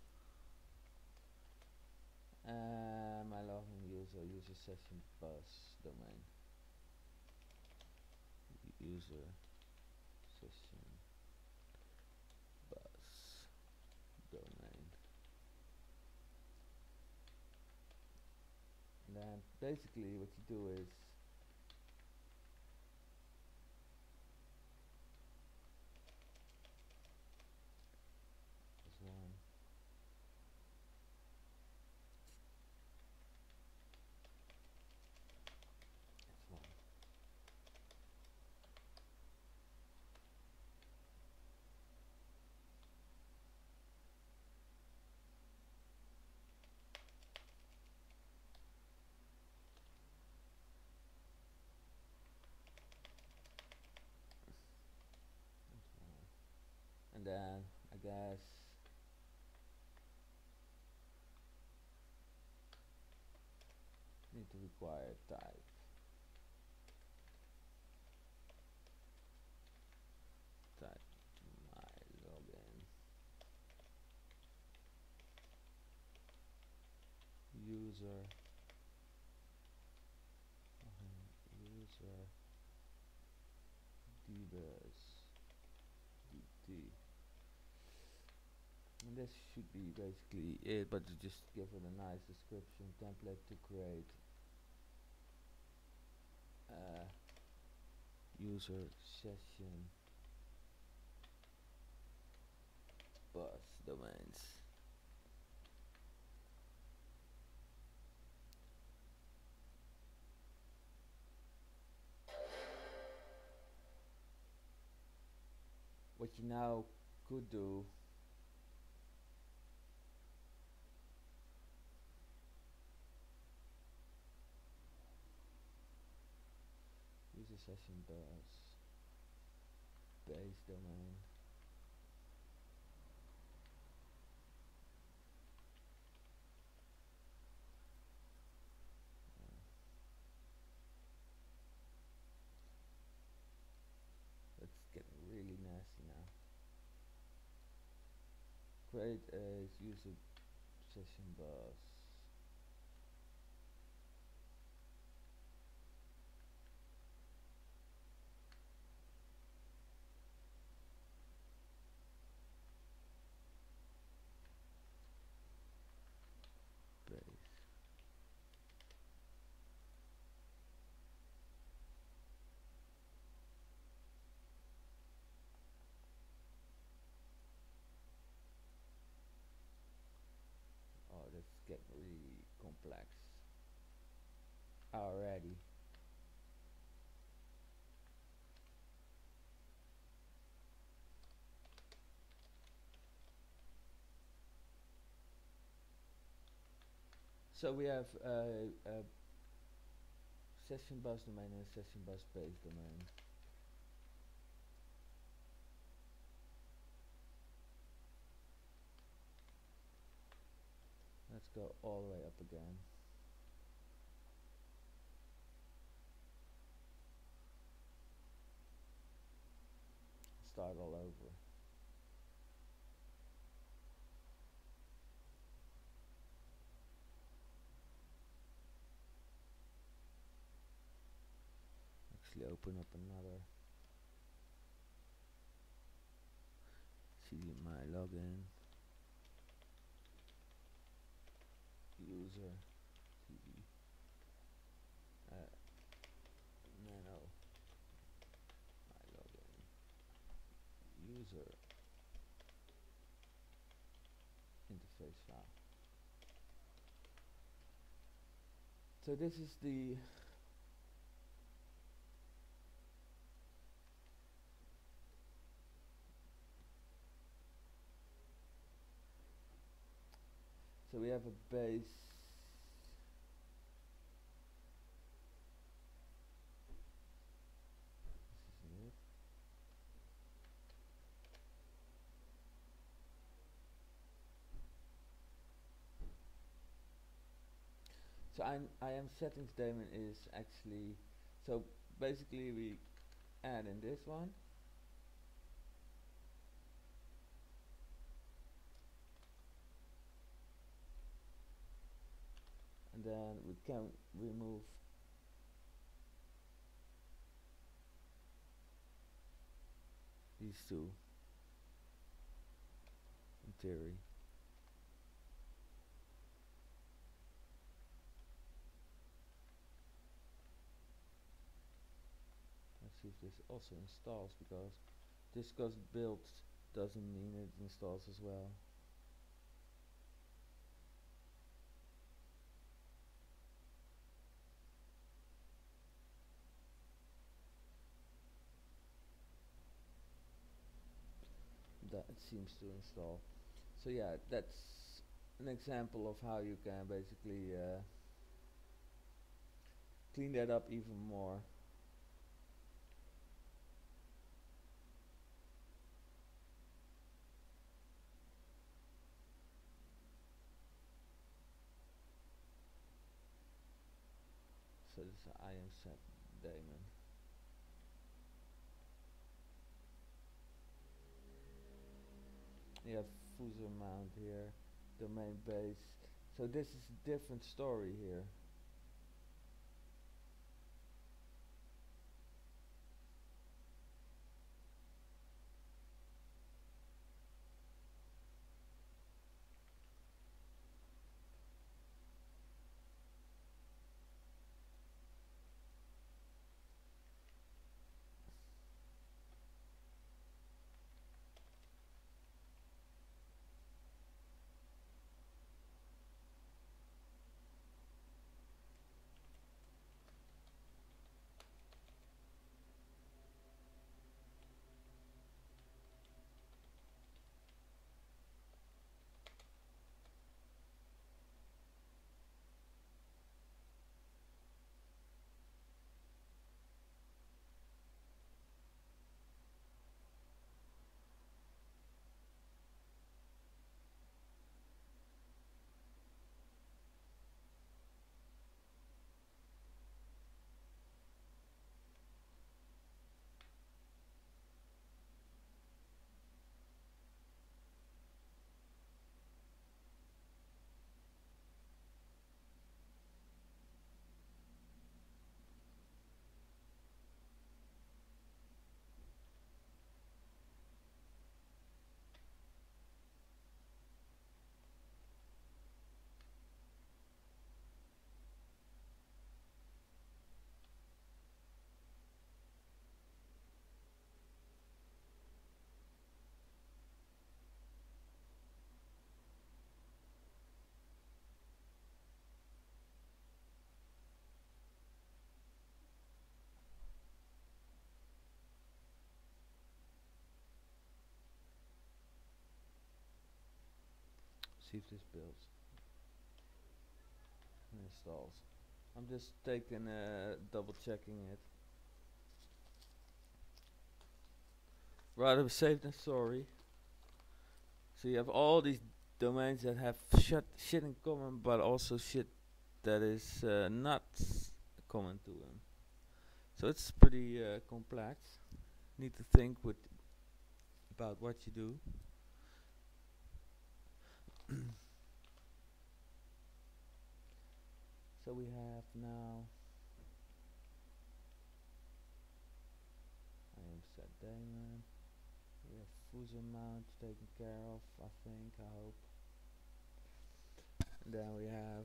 And my login user user session bus domain user session bus domain. And then basically what you do is this one this one and then I guess need to require type type my login user uh, user dbus dt. And this should be basically it, but to just give it a nice description template to create uh, user session bus domains. What you now could do user session bus base domain uh, it's getting really nasty now. Create a user session bus base. Oh, that's getting really complex already. So we have uh, a session bus domain and a session bus base domain. Let's go all the way up again. Start all over. Actually open up another see my login user user interface file. So this is the so we have a base. This is it. So I'm I am settings daemon is actually, so basically we add in this one, and then we can remove these two in theory. Let's see if this also installs, because just because it builds doesn't mean it installs as well. That it seems to install. So yeah, that's an example of how you can basically uh, clean that up even more. So this is I am set daemon. You have footer mount here, domain base. So this is a different story here. See if this builds and installs. I'm just taking uh, double checking it. Rather safe than sorry. So you have all these domains that have shit, shit in common, but also shit that is uh, not common to them. So it's pretty uh, complex. Need to think with about what you do. So we have now I am set daemon. We have footer mount taken care of, I think, I hope. And then we have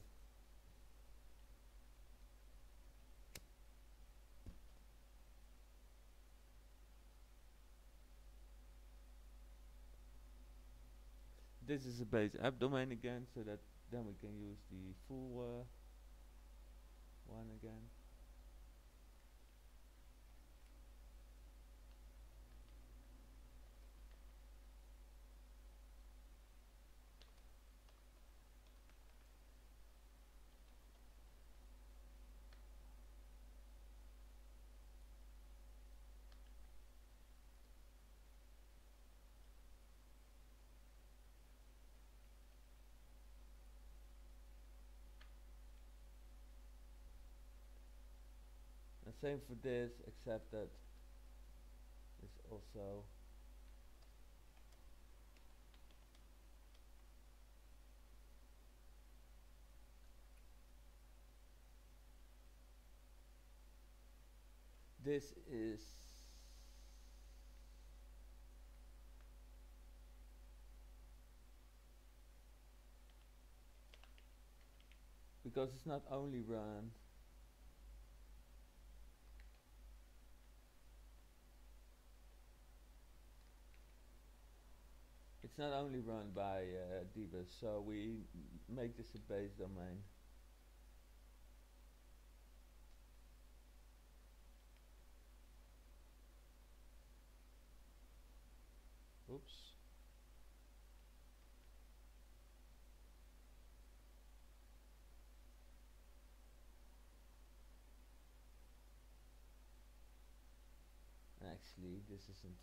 this is a base app domain again, so that then we can use the full uh, one again. And same for this, except that it's also this is because it's not only run it's not only run by uh, Dbus, so we make this a base domain. Oops. Actually, this isn't.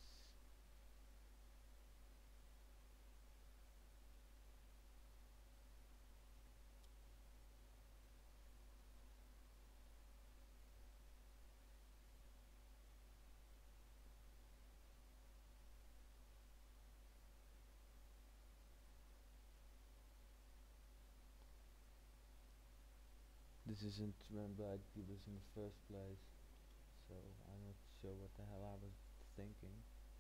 This isn't run by Dbus in the first place, so I'm not sure what the hell I was thinking.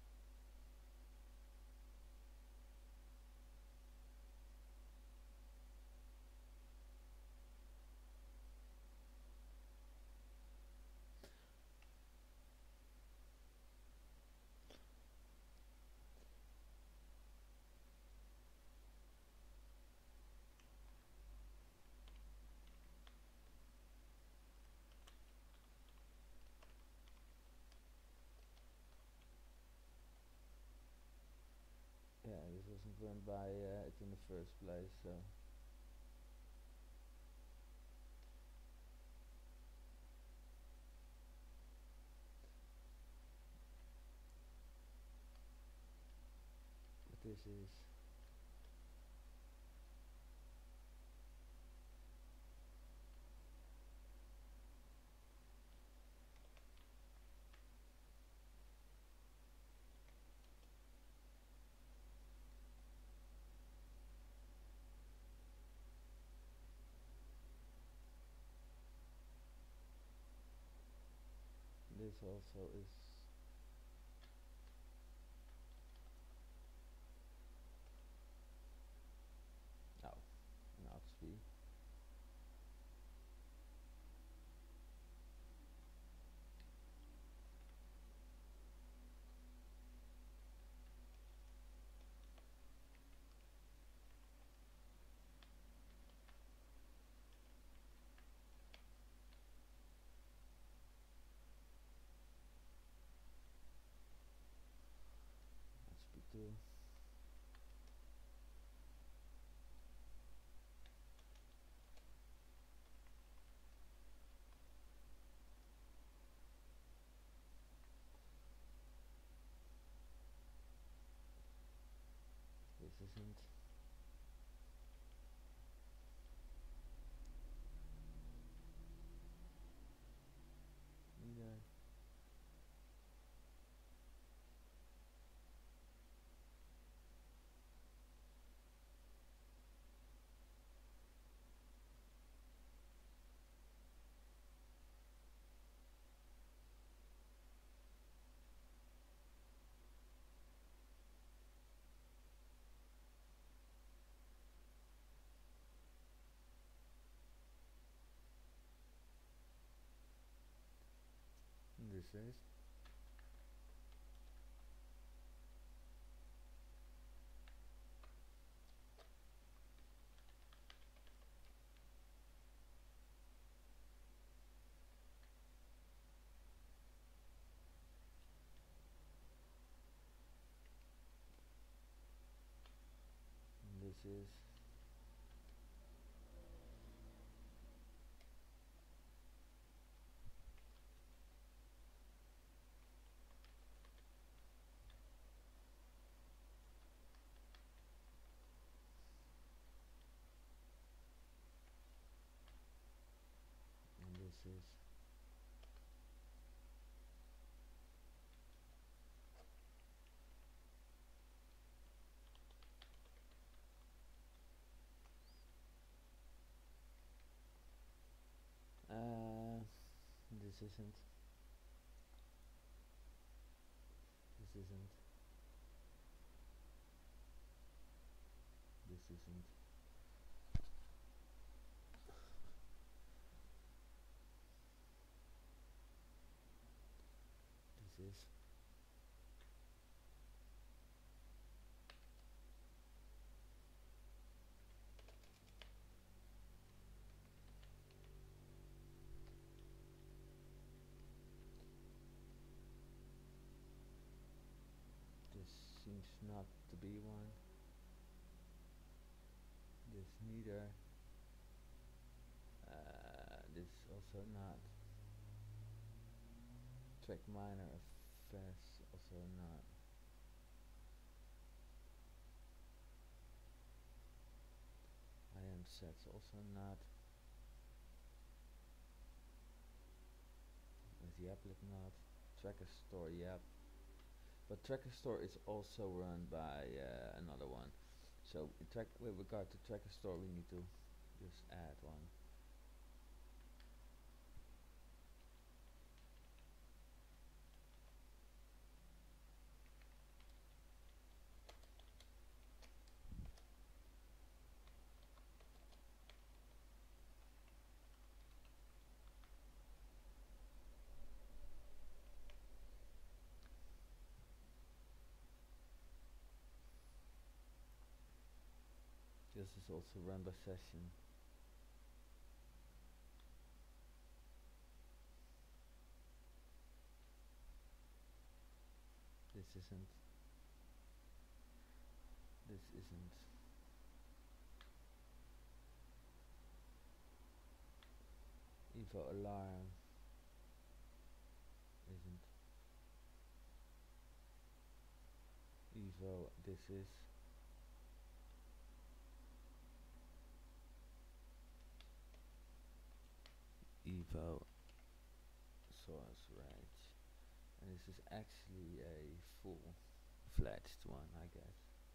Yeah, this wasn't run by uh, it in the first place, so. But this is. This also is. Oh, now it's B. That's B two. This isn't. Either. This is. is and this is uh, this isn't this isn't this isn't this is this seems not to be one. This neither. Uh, this also not. Track minor affairs also not. I am sets also not. Is the applet not. Tracker store, yep. But tracker store is also run by uh, another one. So in track with regard to tracker store we need to just add one. This is also run by session. This isn't. This isn't. Evo alarm isn't. Evo this is. Evo source right. And this is actually a full fledged one, I guess.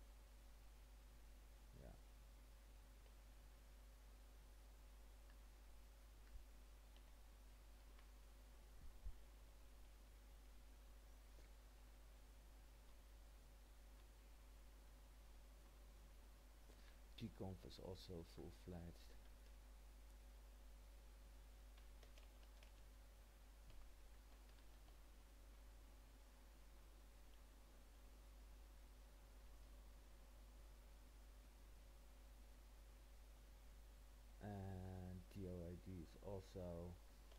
Yeah. Gconf is also full fledged. And D O I D is also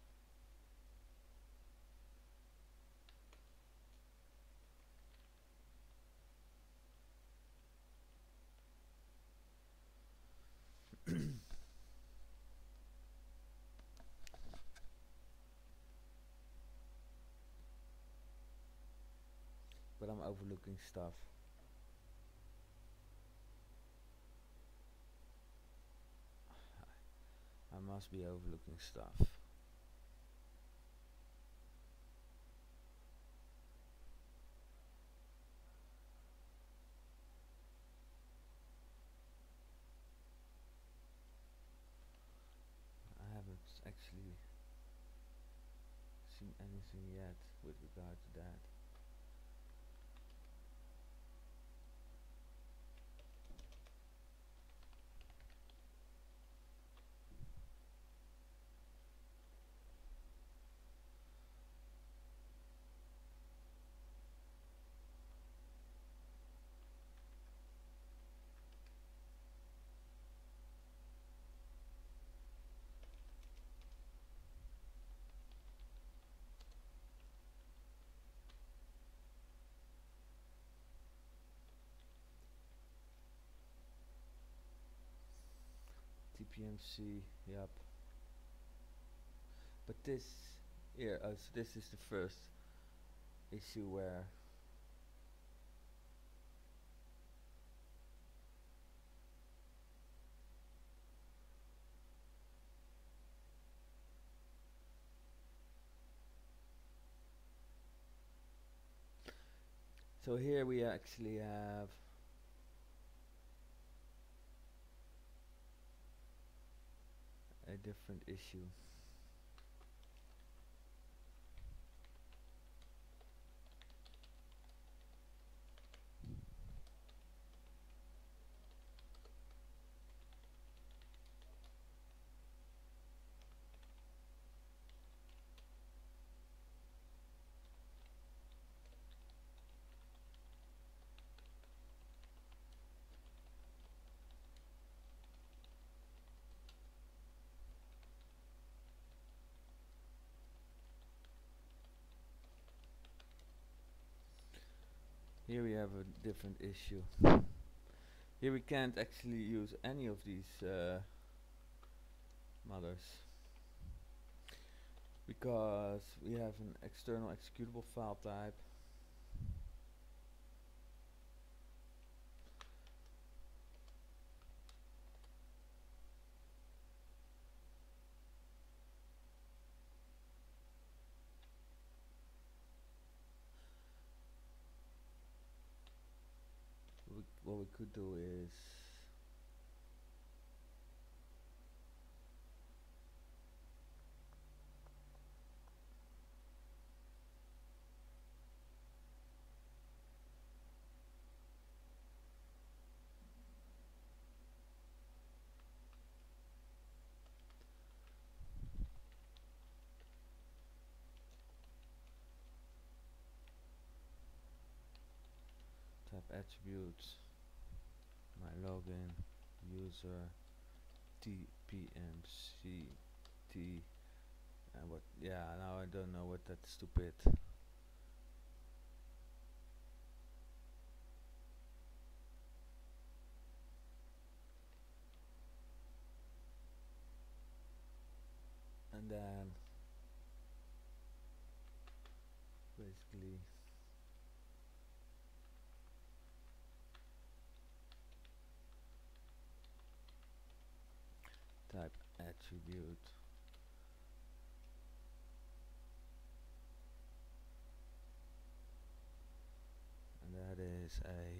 but I'm overlooking stuff. I must be overlooking stuff. I haven't actually seen anything yet with regard to that. P M C, yep. But this here, oh, so this is the first issue where so here we actually have a different issue. Here we have a different issue. Here we can't actually use any of these uh, mothers because we have an external executable file type. We, what we could do is type attributes, my login, user, T P M C T, and what? Yeah, now I don't know what that stupid. And then basically type attribute and that is a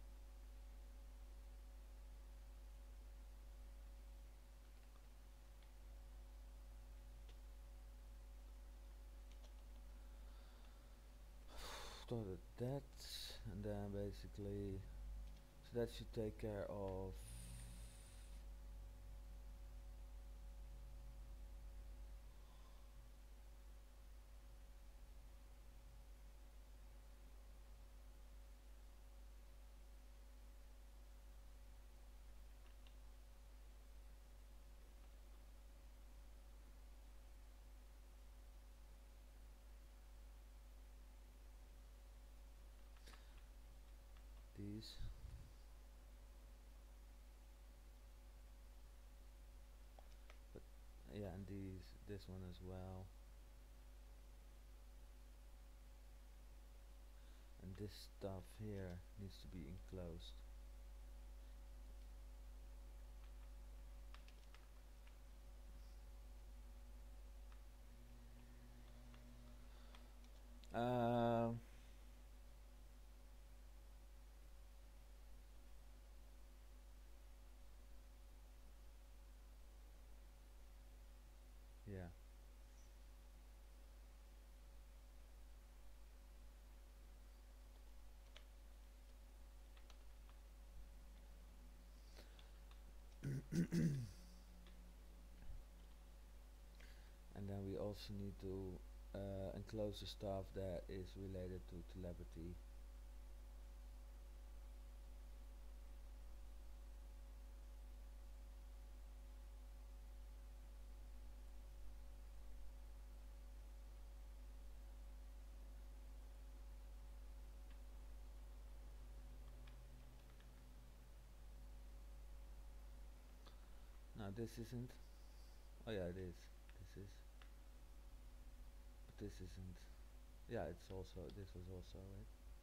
started that, and then basically so that should take care of these. But yeah, and these, this one as well. And this stuff here needs to be enclosed. Um, yeah. And then we also need to uh, enclose the stuff that is related to telepathy. Now this isn't. Oh yeah, it is. This is. But this isn't. Yeah, it's also. This was also it.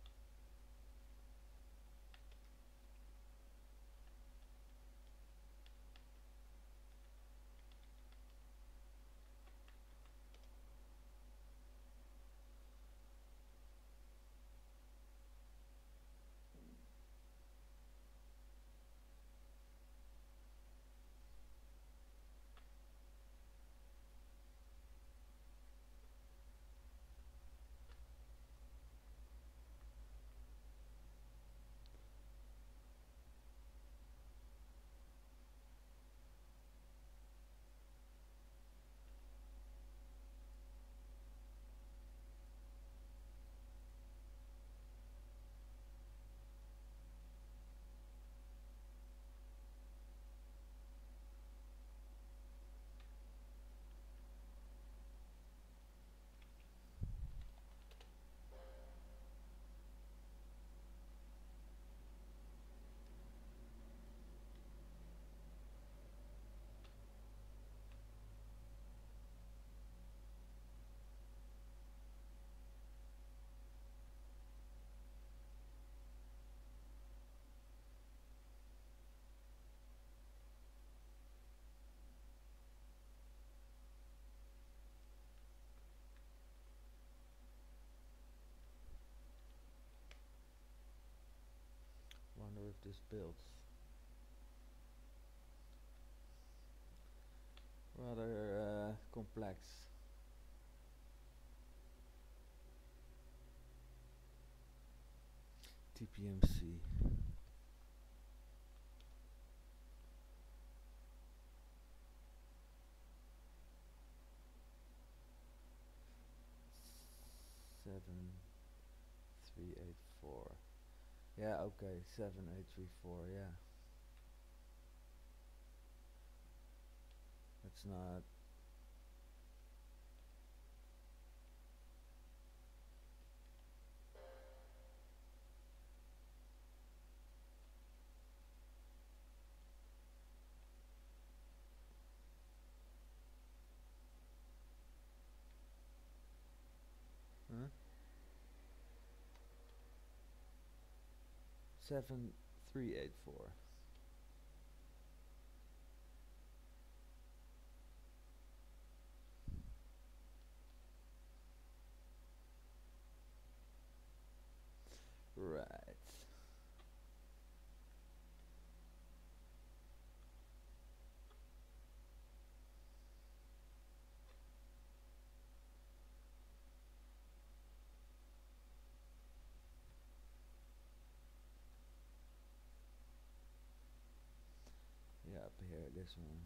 Wonder if this builds. Rather uh, complex. T P M C. Seven three eight four. Yeah, okay. Seven eight three four. Yeah. That's not. Huh? Seven three eight four. Right. Yeah, up here, this one.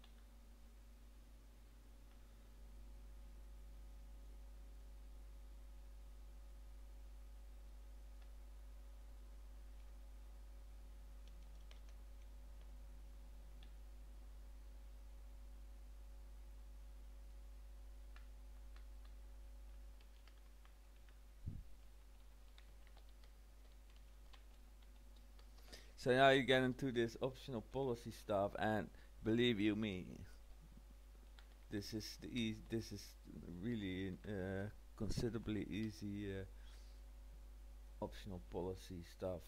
So now you get into this optional policy stuff, and believe you me, this is the eas this is really uh, considerably easy uh, optional policy stuff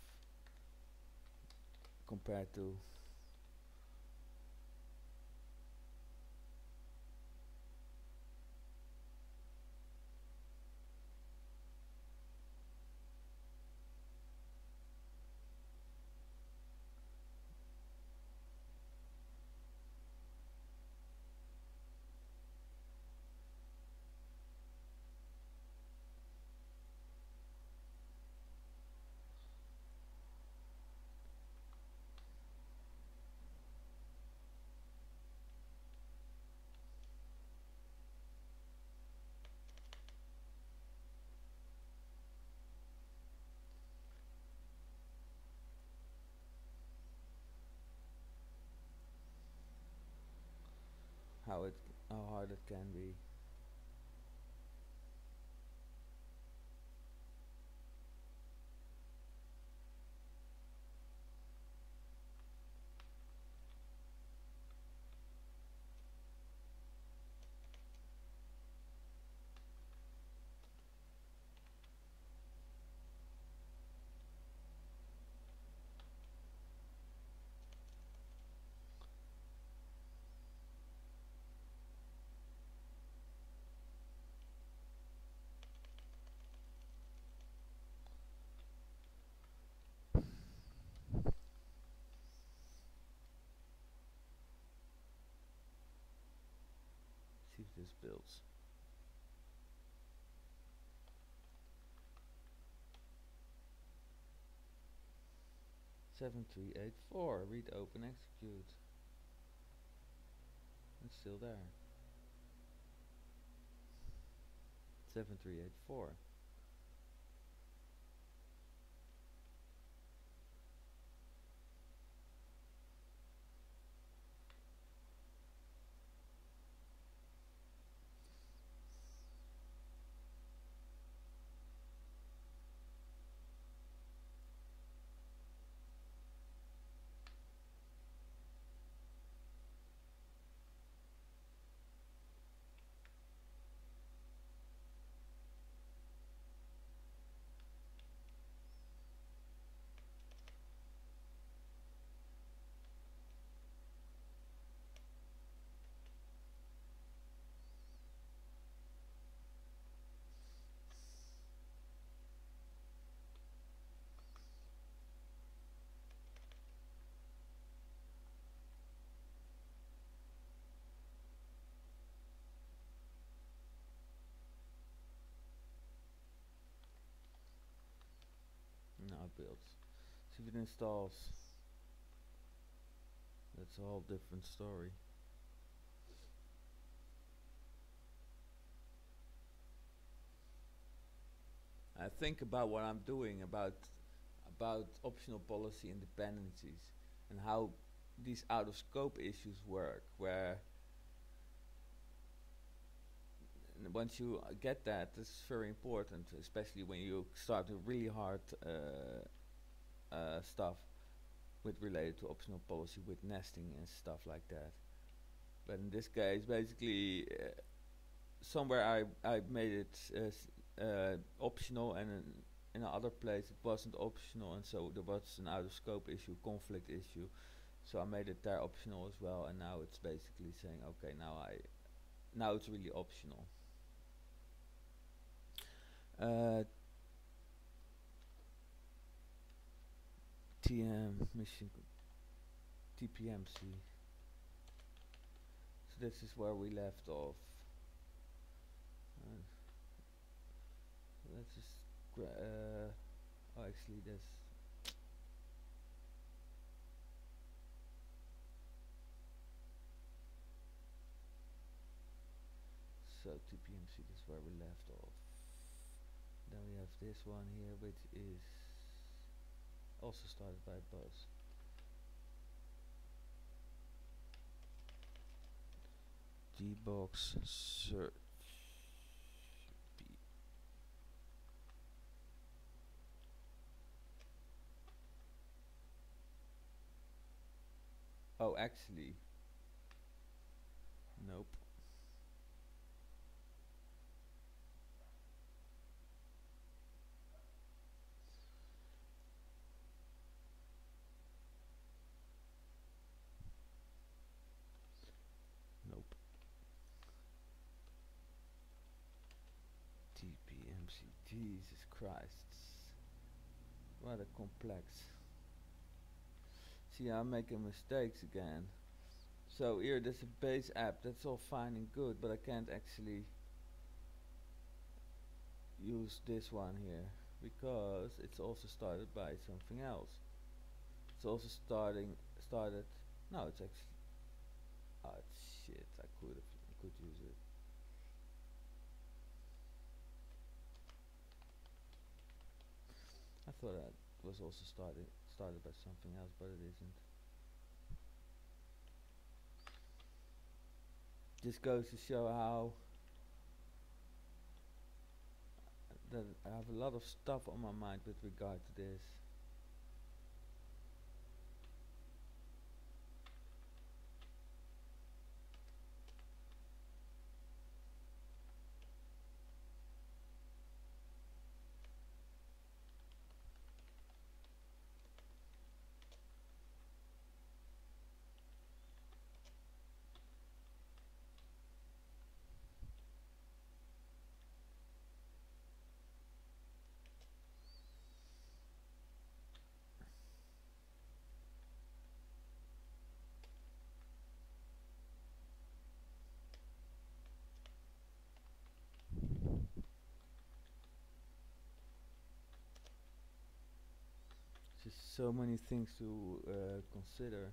compared to. How it how hard it can be. this builds. seven three eight four, read, open, execute. It's still there. seven three eight four. Now it builds. See if it installs. That's a whole different story. I think about what I'm doing about about optional policy and dependencies and how these out of scope issues work, where once you get that, it's very important, especially when you start with really hard uh, uh, stuff with related to optional policy with nesting and stuff like that. But in this case, basically, uh, somewhere I I made it uh, uh, optional, and in, in another place it wasn't optional, and so there was an out of scope issue, conflict issue. So I made it there optional as well, and now it's basically saying, okay, now I now it's really optional. Uh, T M mission T P M C. So this is where we left off. Uh, let's just gra uh, oh, actually this. So T P M C, this is where we left off. Then we have this one here, which is also started by bus. Gbox search B. Oh, actually, nope. Nope. T P M C, Jesus Christ. What a complex. See, I'm making mistakes again. So here, there's a base app, that's all fine and good, but I can't actually use this one here because it's also started by something else. It's also starting started. No, it's actually. Oh shit! I could have could use it. I thought that was also started started by something else, but it isn't. This goes to show how that I have a lot of stuff on my mind with regard to this. Just so many things to uh, consider.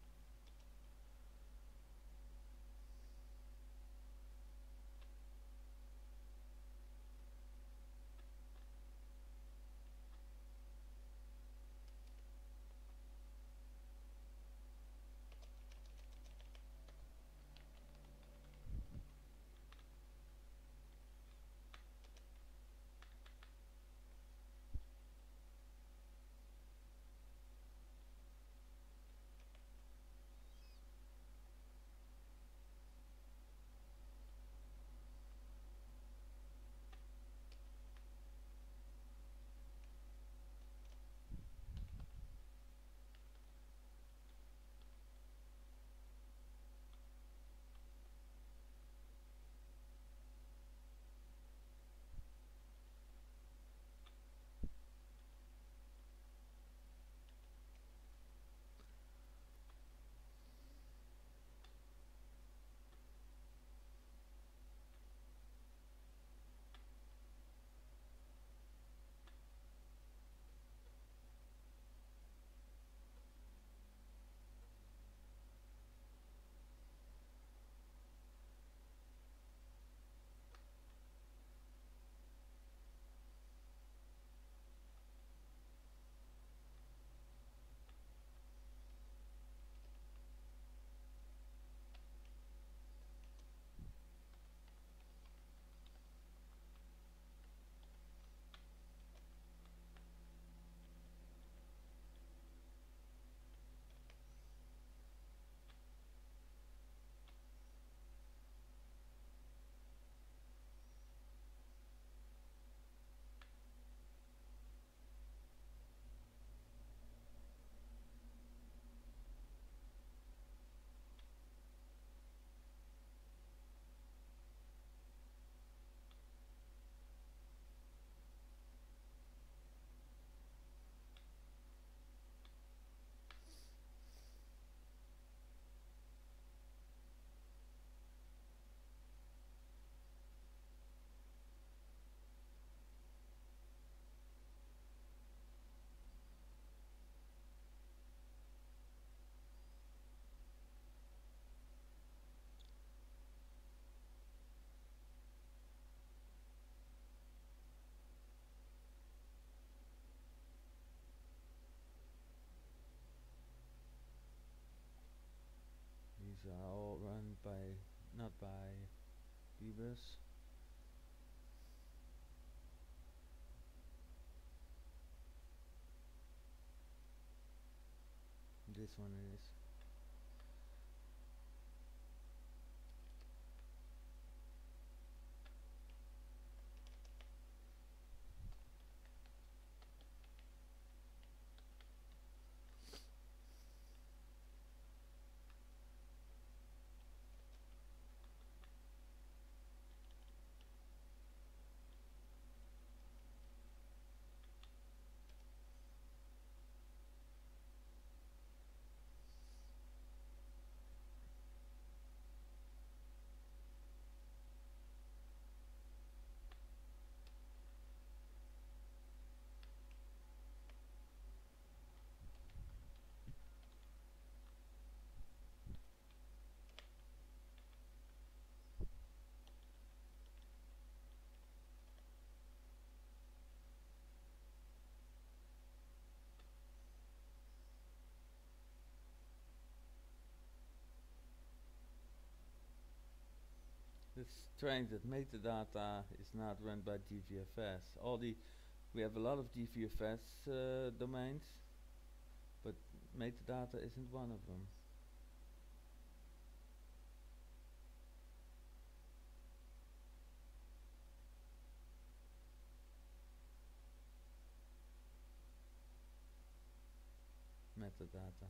These are all run by, not by Beavers. This one is. It's strange that metadata is not run by D V F S. All the we have a lot of D V F S uh, domains, but metadata isn't one of them. Metadata.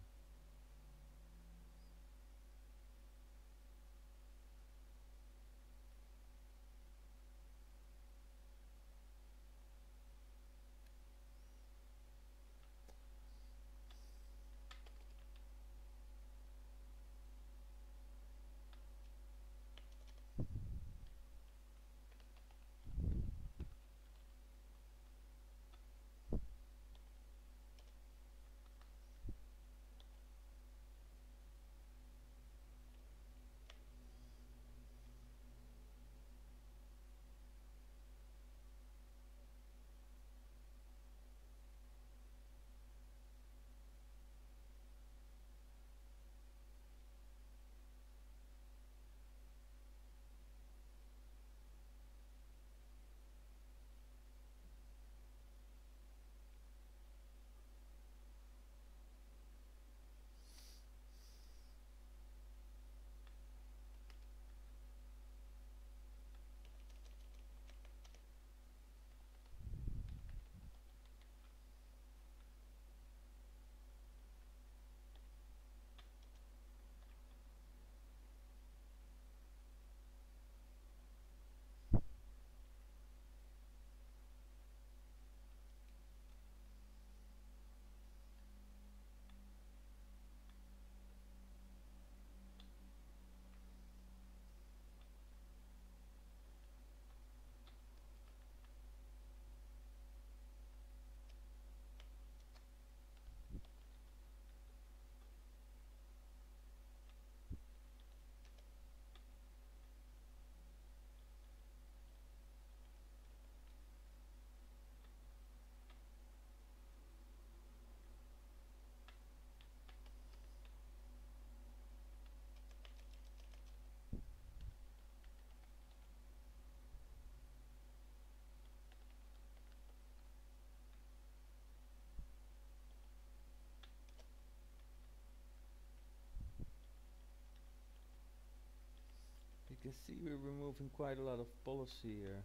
can see we're removing quite a lot of policy here.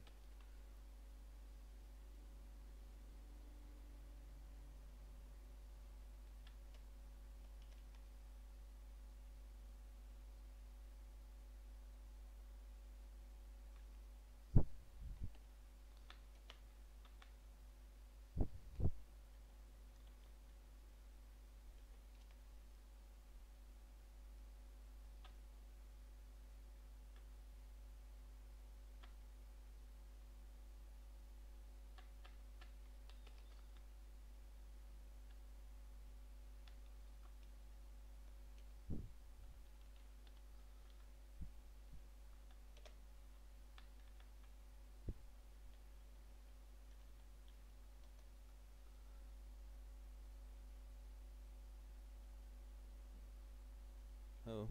Oh.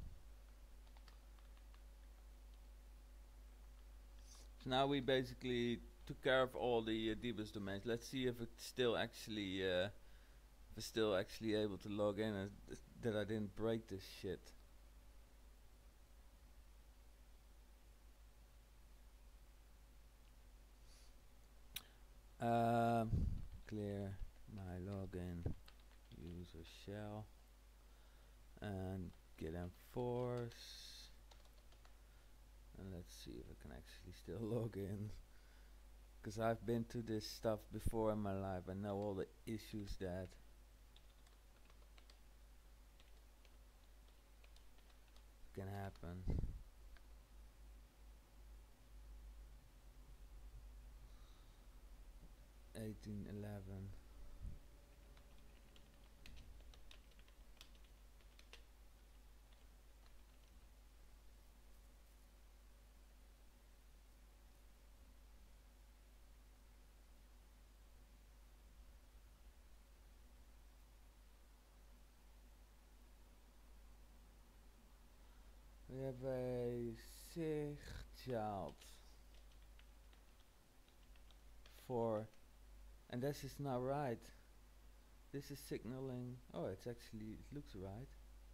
So now we basically took care of all the uh, dbus domains. Let's see if it's still actually uh, if it's still actually able to log in and th that I didn't break this shit. Um, clear my login user shell and git enforce, and let's see if I can actually still log in, because I've been to this stuff before in my life. I know all the issues that can happen. eighteen eleven. We have a sig child for, and this is not right. This is signaling. Oh, it's actually, it looks right.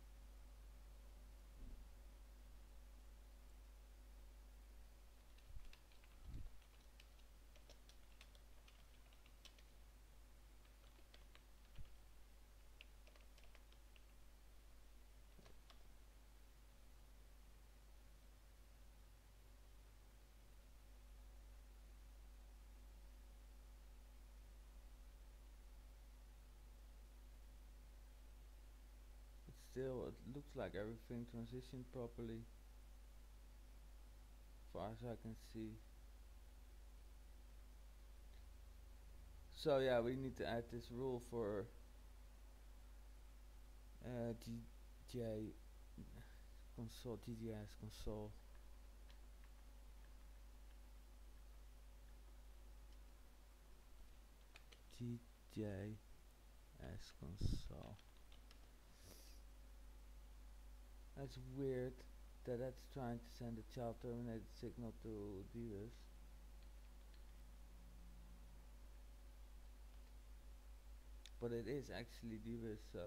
Still, it looks like everything transitioned properly, as far as I can see. So yeah, we need to add this rule for uh, G J console, G J S console. G J S console. That's weird that that's trying to send a child terminated signal to dbus. But it is actually dbus, so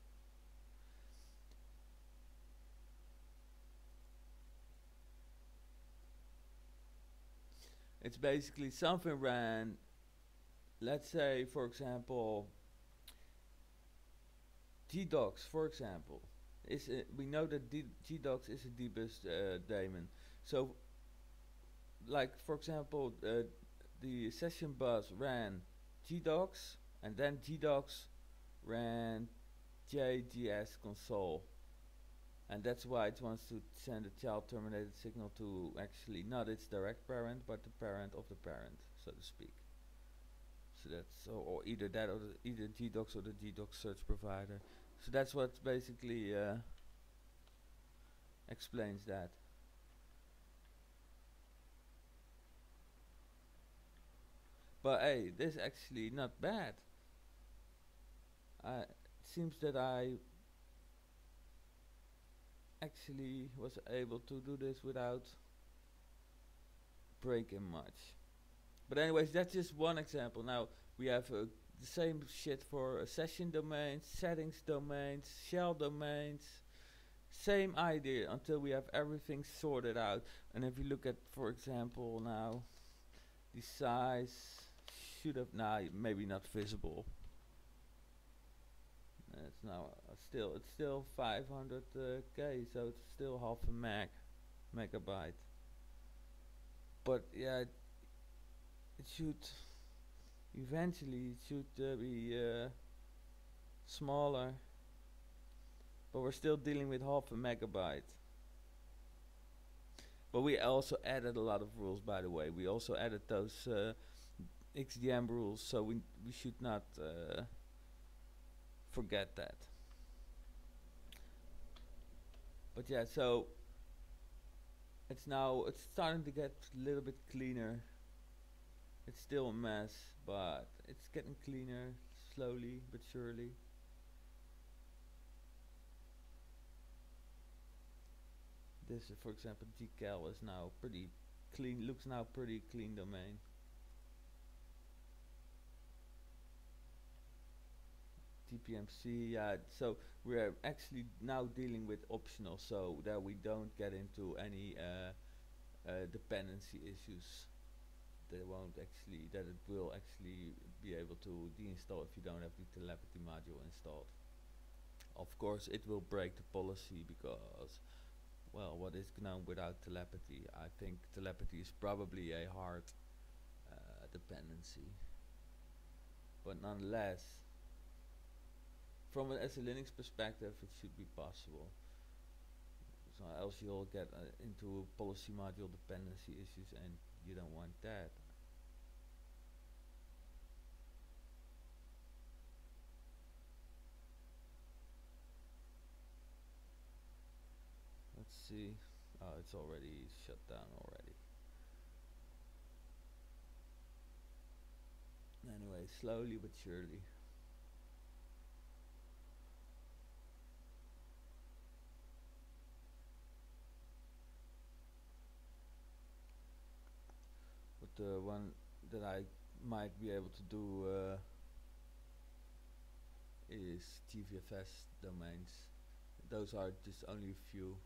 it's basically something ran. Let's say, for example, G docs, for example. Is a, we know that D G docs is a dbus uh, daemon. So, like for example, uh, the session bus ran G docs, and then G docs ran J G S console, and that's why it wants to send a child terminated signal to actually not its direct parent, but the parent of the parent, so to speak. So that's so, or either that or the, either G docs or the G docs search provider. So that's what basically uh, explains that. But hey, this is actually not bad. Uh, it seems that I actually was able to do this without breaking much. But anyways, that's just one example. Now we have uh, the same shit for uh, session domains, settings domains, shell domains, Same idea until we have everything sorted out. And if you look at, for example, now the size should have now maybe not visible. Uh, it's now uh, still it's still five hundred K, so it's still half a meg megabyte. But yeah, it, it should eventually it should uh, be uh, smaller. But we're still dealing with half a megabyte. But we also added a lot of rules, by the way. We also added those uh, X D M rules, so we we should not uh, forget that. But yeah, so it's now it's starting to get a little bit cleaner. It's still a mess, but it's getting cleaner slowly but surely. This, uh, for example, decal is now pretty clean. Looks now pretty clean domain. T P M C, yeah. So we're actually now dealing with optional, so that we don't get into any uh, uh, dependency issues. That won't actually, that it will actually be able to deinstall if you don't have the telepathy module installed. Of course, it will break the policy because, well, what is GNOME without telepathy? I think telepathy is probably a hard uh, dependency, but nonetheless, from an as a Linux perspective, it should be possible. So else you'll get uh, into policy module dependency issues, and you don't want that. Let's see. Oh, it's already shut down already. Anyway, slowly but surely. But the one that I might be able to do uh, is G V F S domains. Those are just only a few.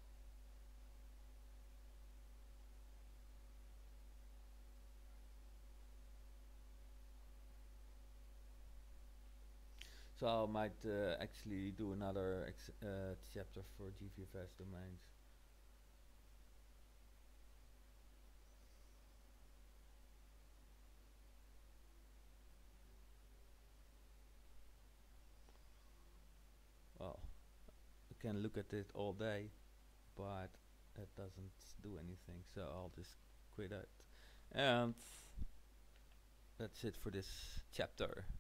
So I might uh, actually do another ex uh, chapter for G V F S domains. Well, you can look at it all day, but that doesn't do anything, so I'll just quit it. And that's it for this chapter.